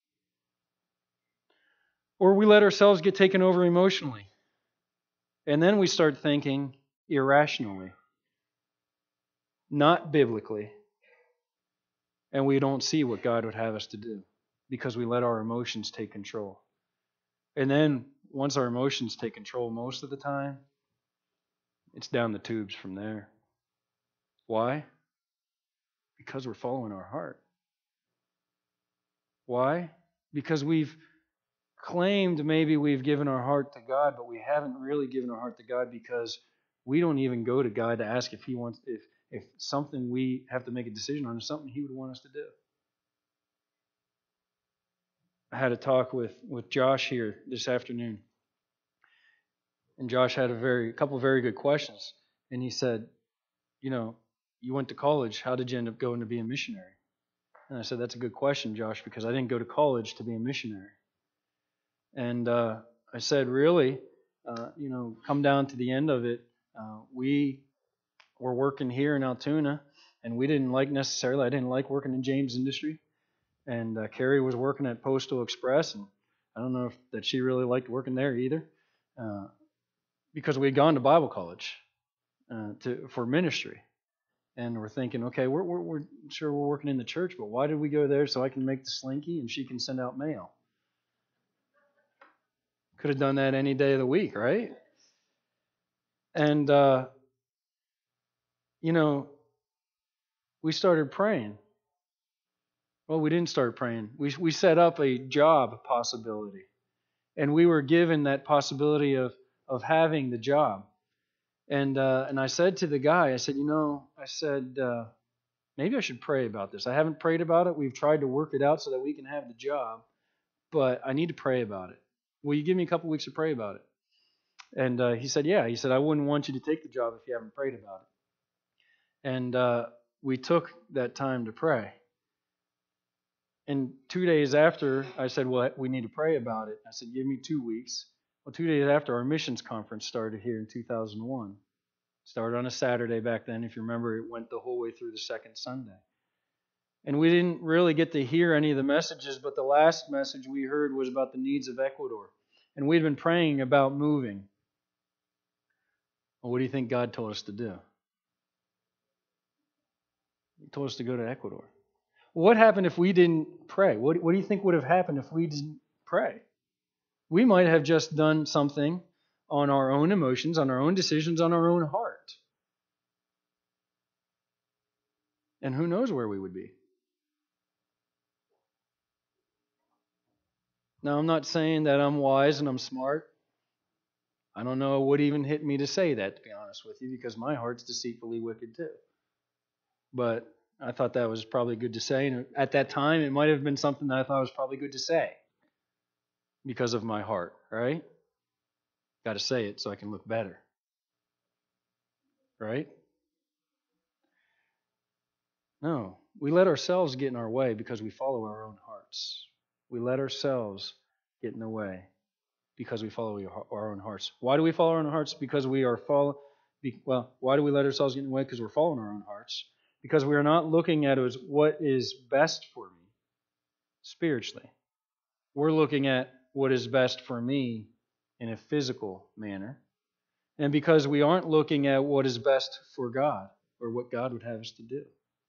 Or we let ourselves get taken over emotionally. And then we start thinking irrationally, not biblically. And we don't see what God would have us to do because we let our emotions take control. And then once our emotions take control most of the time, it's down the tubes from there. Why? Because we're following our heart. Why? Because we've claimed maybe we've given our heart to God, but we haven't really given our heart to God because we don't even go to God to ask if He wants, if something we have to make a decision on is something He would want us to do. I had a talk with Josh here this afternoon. And Josh had a couple of very good questions. And he said, you went to college. How did you end up going to be a missionary? And I said, that's a good question, Josh, because I didn't go to college to be a missionary. And I said, really, come down to the end of it, we were working here in Altoona, and I didn't like working in James Industry. And Carrie was working at Postal Express, and I don't know that she really liked working there either, because we had gone to Bible college for ministry. And we're thinking, okay, we're sure we're working in the church, but why did we go there? So I can make the slinky and she can send out mail. Could have done that any day of the week, right? And, we started praying. Well, we didn't start praying. We set up a job possibility. And we were given that possibility of having the job. And I said to the guy, I said, maybe I should pray about this. I haven't prayed about it. We've tried to work it out so that we can have the job, but I need to pray about it. Will you give me a couple weeks to pray about it? And he said, yeah. He said, I wouldn't want you to take the job if you haven't prayed about it. And we took that time to pray. And 2 days after, I said, well, we need to pray about it. I said, give me 2 weeks. Well, 2 days after, our missions conference started here in 2001. Started on a Saturday back then. If you remember, it went the whole way through the second Sunday. And we didn't really get to hear any of the messages, but the last message we heard was about the needs of Ecuador. And we'd been praying about moving. Well, what do you think God told us to do? He told us to go to Ecuador. What happened if we didn't pray? What do you think would have happened if we didn't pray? We might have just done something on our own emotions, on our own decisions, on our own heart. And who knows where we would be. Now, I'm not saying that I'm wise and I'm smart. I don't know what even hit me to say that, to be honest with you, because my heart's deceitfully wicked too. But I thought that was probably good to say. And at that time, it might have been something that I thought was probably good to say. because of my heart, right? Got to say it so I can look better. Right? No. We let ourselves get in our way because we follow our own hearts. We let ourselves get in the way because we follow our own hearts. Why do we follow our own hearts? Because we are why do we let ourselves get in the way? Because we're following our own hearts. Because we are not looking at it as what is best for me spiritually. We're looking at what is best for me in a physical manner. And because we aren't looking at what is best for God or what God would have us to do.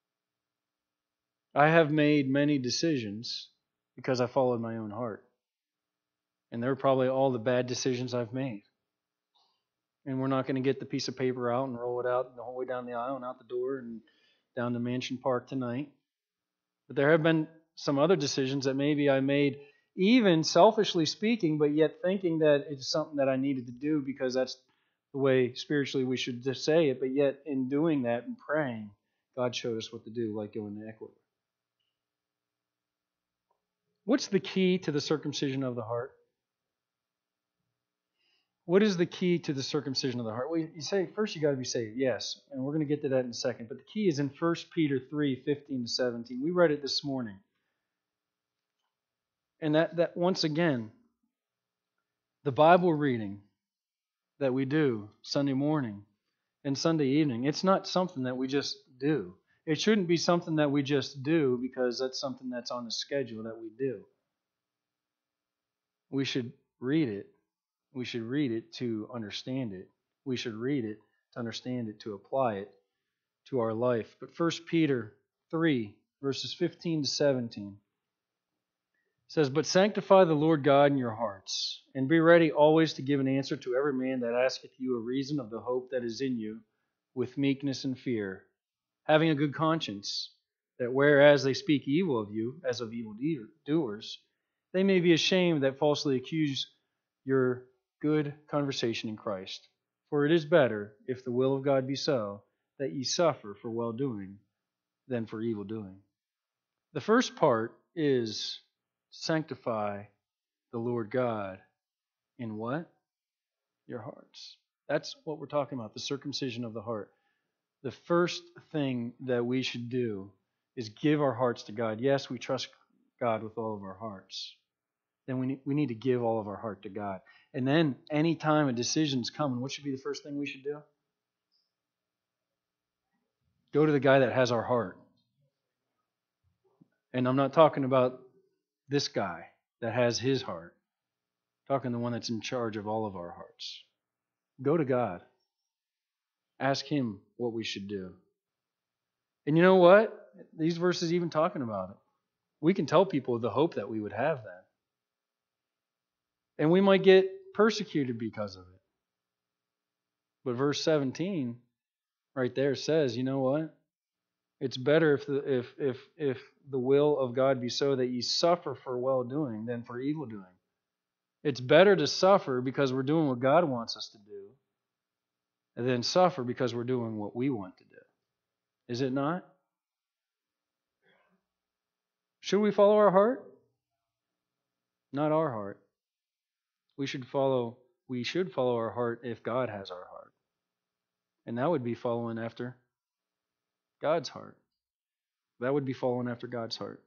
I have made many decisions because I followed my own heart. And they're probably all the bad decisions I've made. And we're not going to get the piece of paper out and roll it out the whole way down the aisle and out the door and down to Mansion Park tonight. But there have been some other decisions that maybe I made, even selfishly speaking, but yet thinking that it's something that I needed to do because that's the way spiritually we should just say it. But yet in doing that and praying, God showed us what to do, like going to Ecuador. What's the key to the circumcision of the heart? What is the key to the circumcision of the heart? Well, you say, first you got to be saved, yes. And we're going to get to that in a second. But the key is in 1 Peter 3, 15 to 17. We read it this morning. And that once again, the Bible reading that we do Sunday morning and Sunday evening, it's not something that we just do. It shouldn't be something that we just do because that's something that's on the schedule that we do. We should read it. We should read it to understand it. We should read it to understand it, to apply it to our life. But 1 Peter 3, verses 15 to 17 says, "But sanctify the Lord God in your hearts, and be ready always to give an answer to every man that asketh you a reason of the hope that is in you, with meekness and fear, having a good conscience, that whereas they speak evil of you, as of evil doers, they may be ashamed that falsely accuse your good conversation in Christ. For it is better, if the will of God be so, that ye suffer for well-doing than for evil-doing." The first part is sanctify the Lord God in what? Your hearts. That's what we're talking about, the circumcision of the heart. The first thing that we should do is give our hearts to God. Yes, we trust God with all of our hearts. Then we need to give all of our heart to God. And then any time a decision's coming, what should be the first thing we should do? Go to the guy that has our heart. And I'm not talking about this guy that has his heart. I'm talking the one that's in charge of all of our hearts. Go to God. Ask Him what we should do. And you know what? These verses even talking about it. We can tell people the hope that we would have then. And we might get persecuted because of it. But verse 17 right there says, you know what? It's better if the will of God be so that ye suffer for well-doing than for evil-doing. It's better to suffer because we're doing what God wants us to do than suffer because we're doing what we want to do. Is it not? Should we follow our heart? Not our heart. We should follow our heart if God has our heart. And that would be following after God's heart. That would be following after God's heart.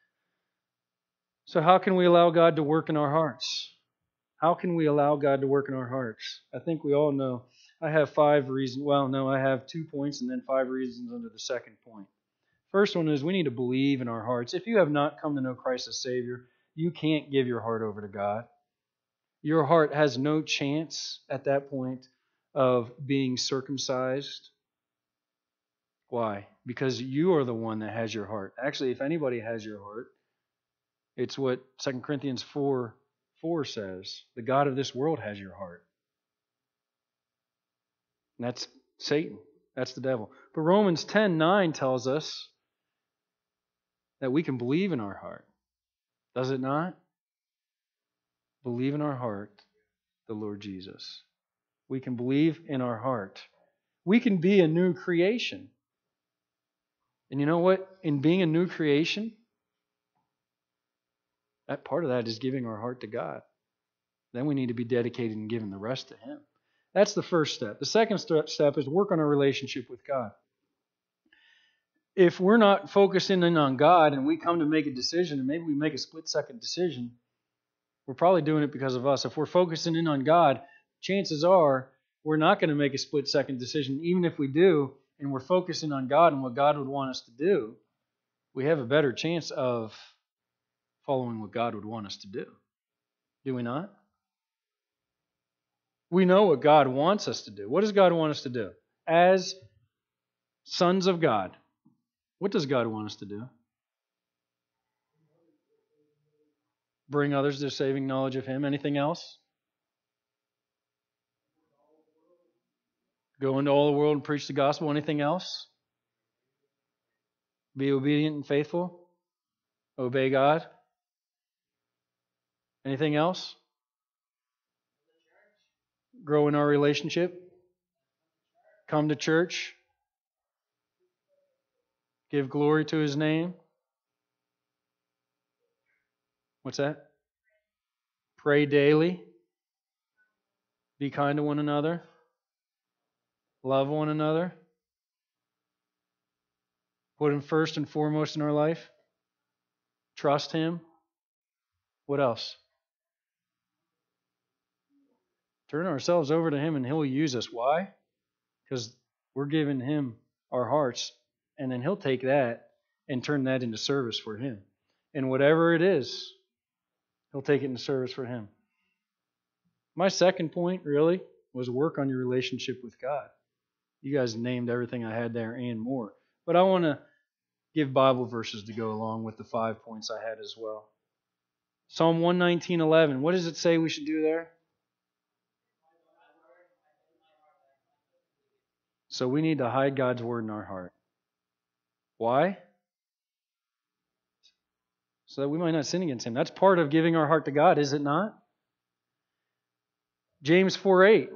So how can we allow God to work in our hearts? How can we allow God to work in our hearts? I think we all know. I have 5 reasons. Well, no, I have 2 points and then 5 reasons under the second point. First one is we need to believe in our hearts. If you have not come to know Christ as Savior, you can't give your heart over to God. Your heart has no chance at that point of being circumcised. Why? Because you are the one that has your heart. Actually, if anybody has your heart, it's what 2 Corinthians 4:4 says. The God of this world has your heart. And that's Satan. That's the devil. But Romans 10:9 tells us that we can believe in our heart. Does it not? Believe in our heart the Lord Jesus. We can believe in our heart. We can be a new creation. And you know what? In being a new creation, that part of that is giving our heart to God. Then we need to be dedicated and giving the rest to Him. That's the first step. The second step is work on our relationship with God. If we're not focusing in on God and we come to make a decision, and maybe we make a split-second decision, we're probably doing it because of us. If we're focusing in on God, chances are we're not going to make a split-second decision. Even if we do, and we're focusing on God and what God would want us to do, we have a better chance of following what God would want us to do. Do we not? We know what God wants us to do. What does God want us to do? As sons of God, what does God want us to do? Bring others to the saving knowledge of Him. Anything else? Go into all the world and preach the gospel. Anything else? Be obedient and faithful. Obey God. Anything else? Grow in our relationship. Come to church. Give glory to His name. What's that? Pray daily. Be kind to one another. Love one another. Put Him first and foremost in our life. Trust Him. What else? Turn ourselves over to Him and He'll use us. Why? Because we're giving Him our hearts, and then He'll take that and turn that into service for Him. And whatever it is, He'll take it into service for Him. My second point, really, was work on your relationship with God. You guys named everything I had there and more. But I want to give Bible verses to go along with the 5 points I had as well. Psalm 119:11. What does it say we should do there? So we need to hide God's word in our heart. Why? So that we might not sin against Him. That's part of giving our heart to God, is it not? James 4:8.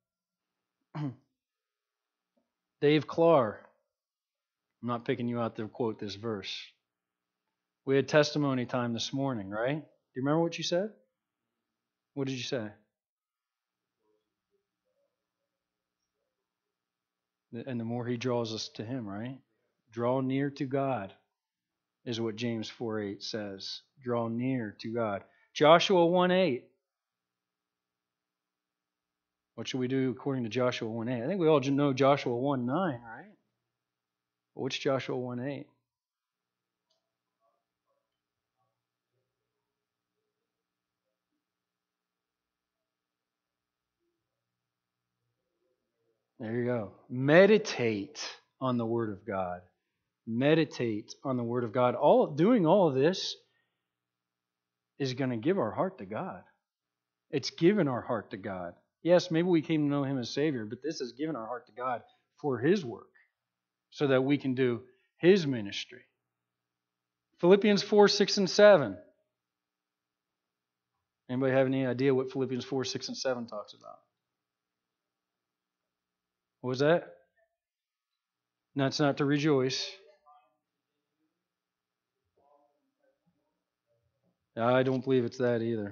Dave Clark. I'm not picking you out to quote this verse. We had testimony time this morning, right? Do you remember what you said? What did you say? And the more He draws us to Him, right? Draw near to God is what James 4:8 says. Draw near to God. Joshua 1:8. What should we do according to Joshua 1:8? I think we all know Joshua 1:9, right? But what's Joshua 1:8? There you go. Meditate on the Word of God. Meditate on the Word of God. Doing all of this is going to give our heart to God. It's giving our heart to God. Yes, maybe we came to know Him as Savior, but this is giving our heart to God for His work so that we can do His ministry. Philippians 4:6 and 7. Anybody have any idea what Philippians 4:6 and 7 talks about? What was that? No, it's not to rejoice. I don't believe it's that either.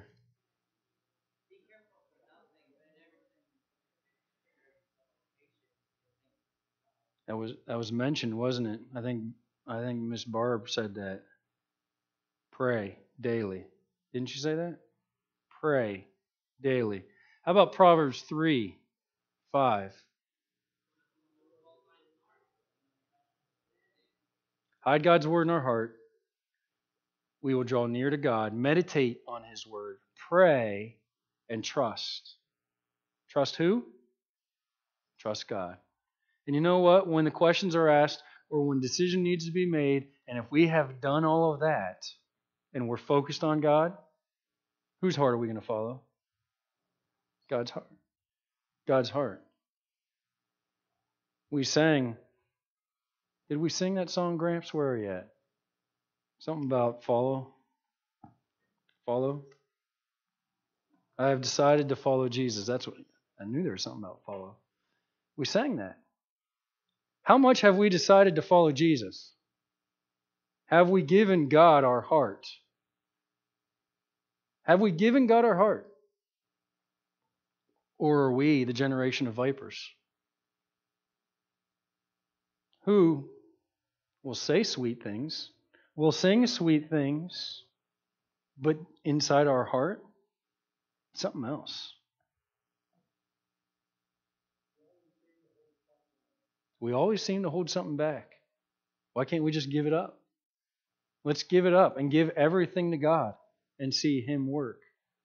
That was mentioned, wasn't it? I think Miss Barb said that. Pray daily. Didn't she say that? Pray daily. How about Proverbs 3:5? Hide God's word in our heart. We will draw near to God. Meditate on His word. Pray and trust. Trust who? Trust God. And you know what? When the questions are asked or when decision needs to be made, and if we have done all of that and we're focused on God, whose heart are we going to follow? God's heart. God's heart. We sang. Did we sing that song, Gramps? Where are you at? Something about follow. Follow. I have decided to follow Jesus. That's what I knew there was something about follow. We sang that. How much have we decided to follow Jesus? Have we given God our heart? Have we given God our heart? Or are we the generation of vipers who will say sweet things, will sing sweet things, but inside our heart, something else? We always seem to hold something back. Why can't we just give it up? Let's give it up and give everything to God and see Him work.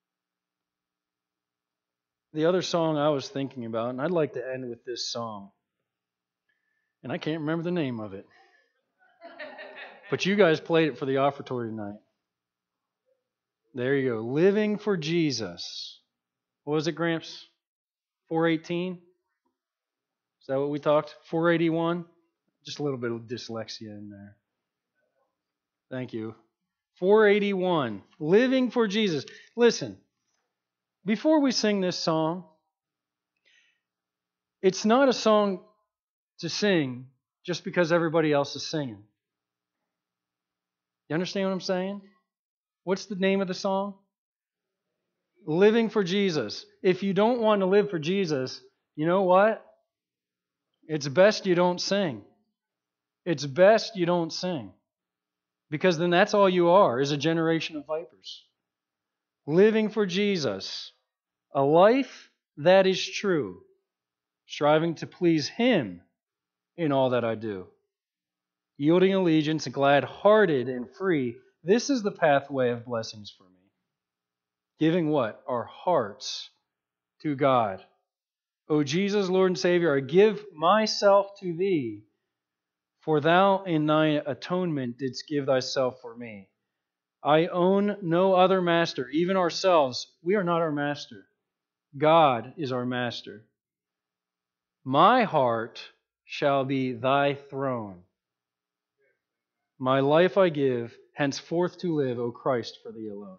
The other song I was thinking about, and I'd like to end with this song, and I can't remember the name of it, but you guys played it for the offertory tonight. There you go. Living for Jesus. What was it, Gramps? 418? Is that what we talked? 481? Just a little bit of dyslexia in there. Thank you. 481. Living for Jesus. Listen, before we sing this song, it's not a song to sing just because everybody else is singing. You understand what I'm saying? What's the name of the song? Living for Jesus. If you don't want to live for Jesus, you know what? It's best you don't sing. It's best you don't sing. Because then that's all you are, is a generation of vipers. Living for Jesus. A life that is true. Striving to please Him in all that I do. Yielding allegiance, glad-hearted and free. This is the pathway of blessings for me. Giving what? Our hearts to God. O Jesus, Lord and Savior, I give myself to Thee, for Thou in Thy atonement didst give Thyself for me. I own no other master, even ourselves. We are not our master. God is our master. My heart shall be Thy throne. My life I give, henceforth to live, O Christ, for Thee alone.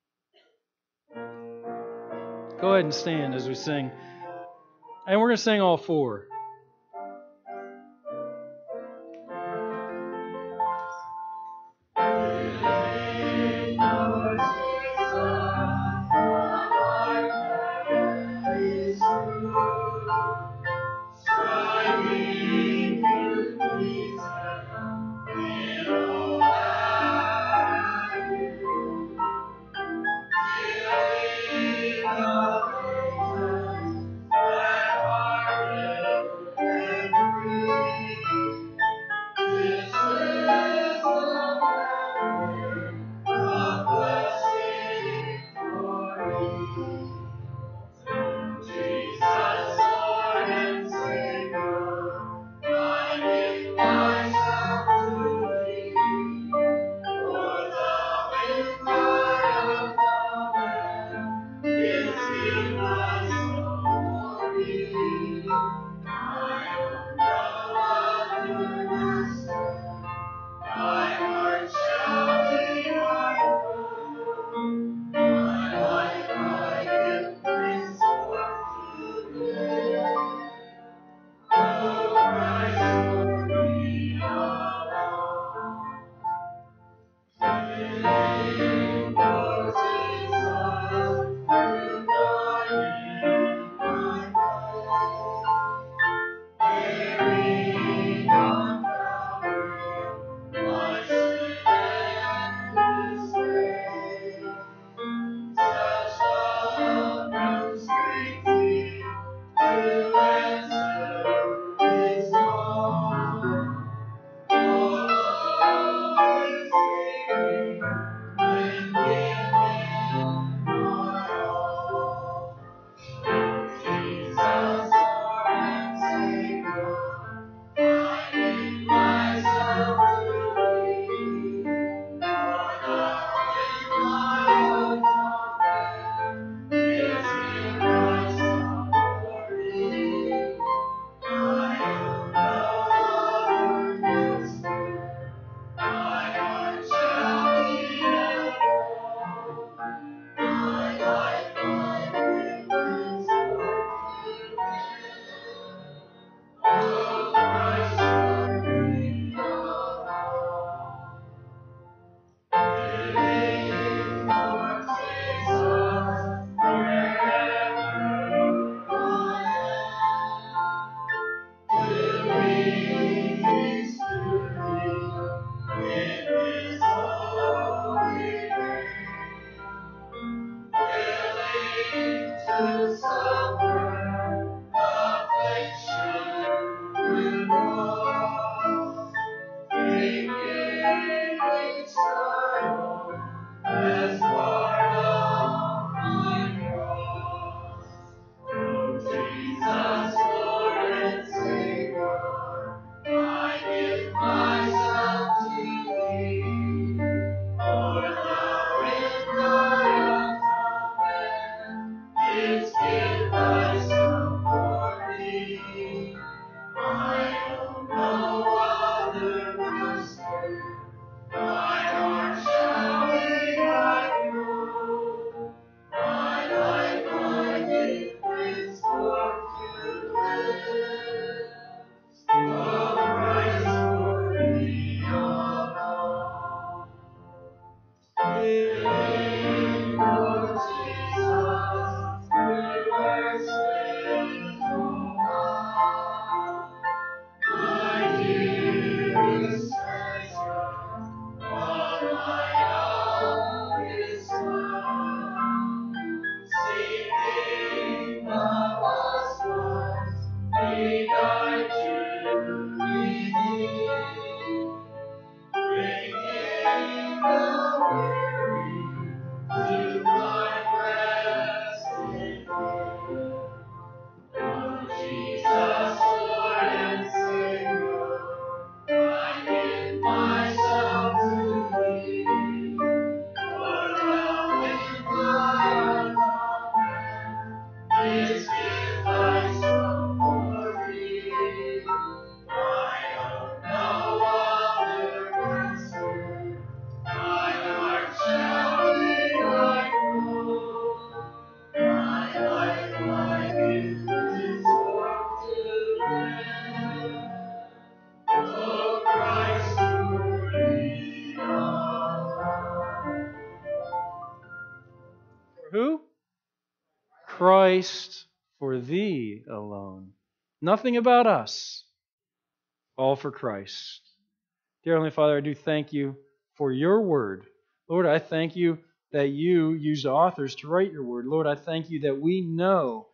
Go ahead and stand as we sing. And we're going to sing all four. Who? Christ, for thee alone. Nothing about us. All for Christ. Dear Heavenly Father, I do thank you for your word. Lord, I thank you that you used authors to write your word. Lord, I thank you that we know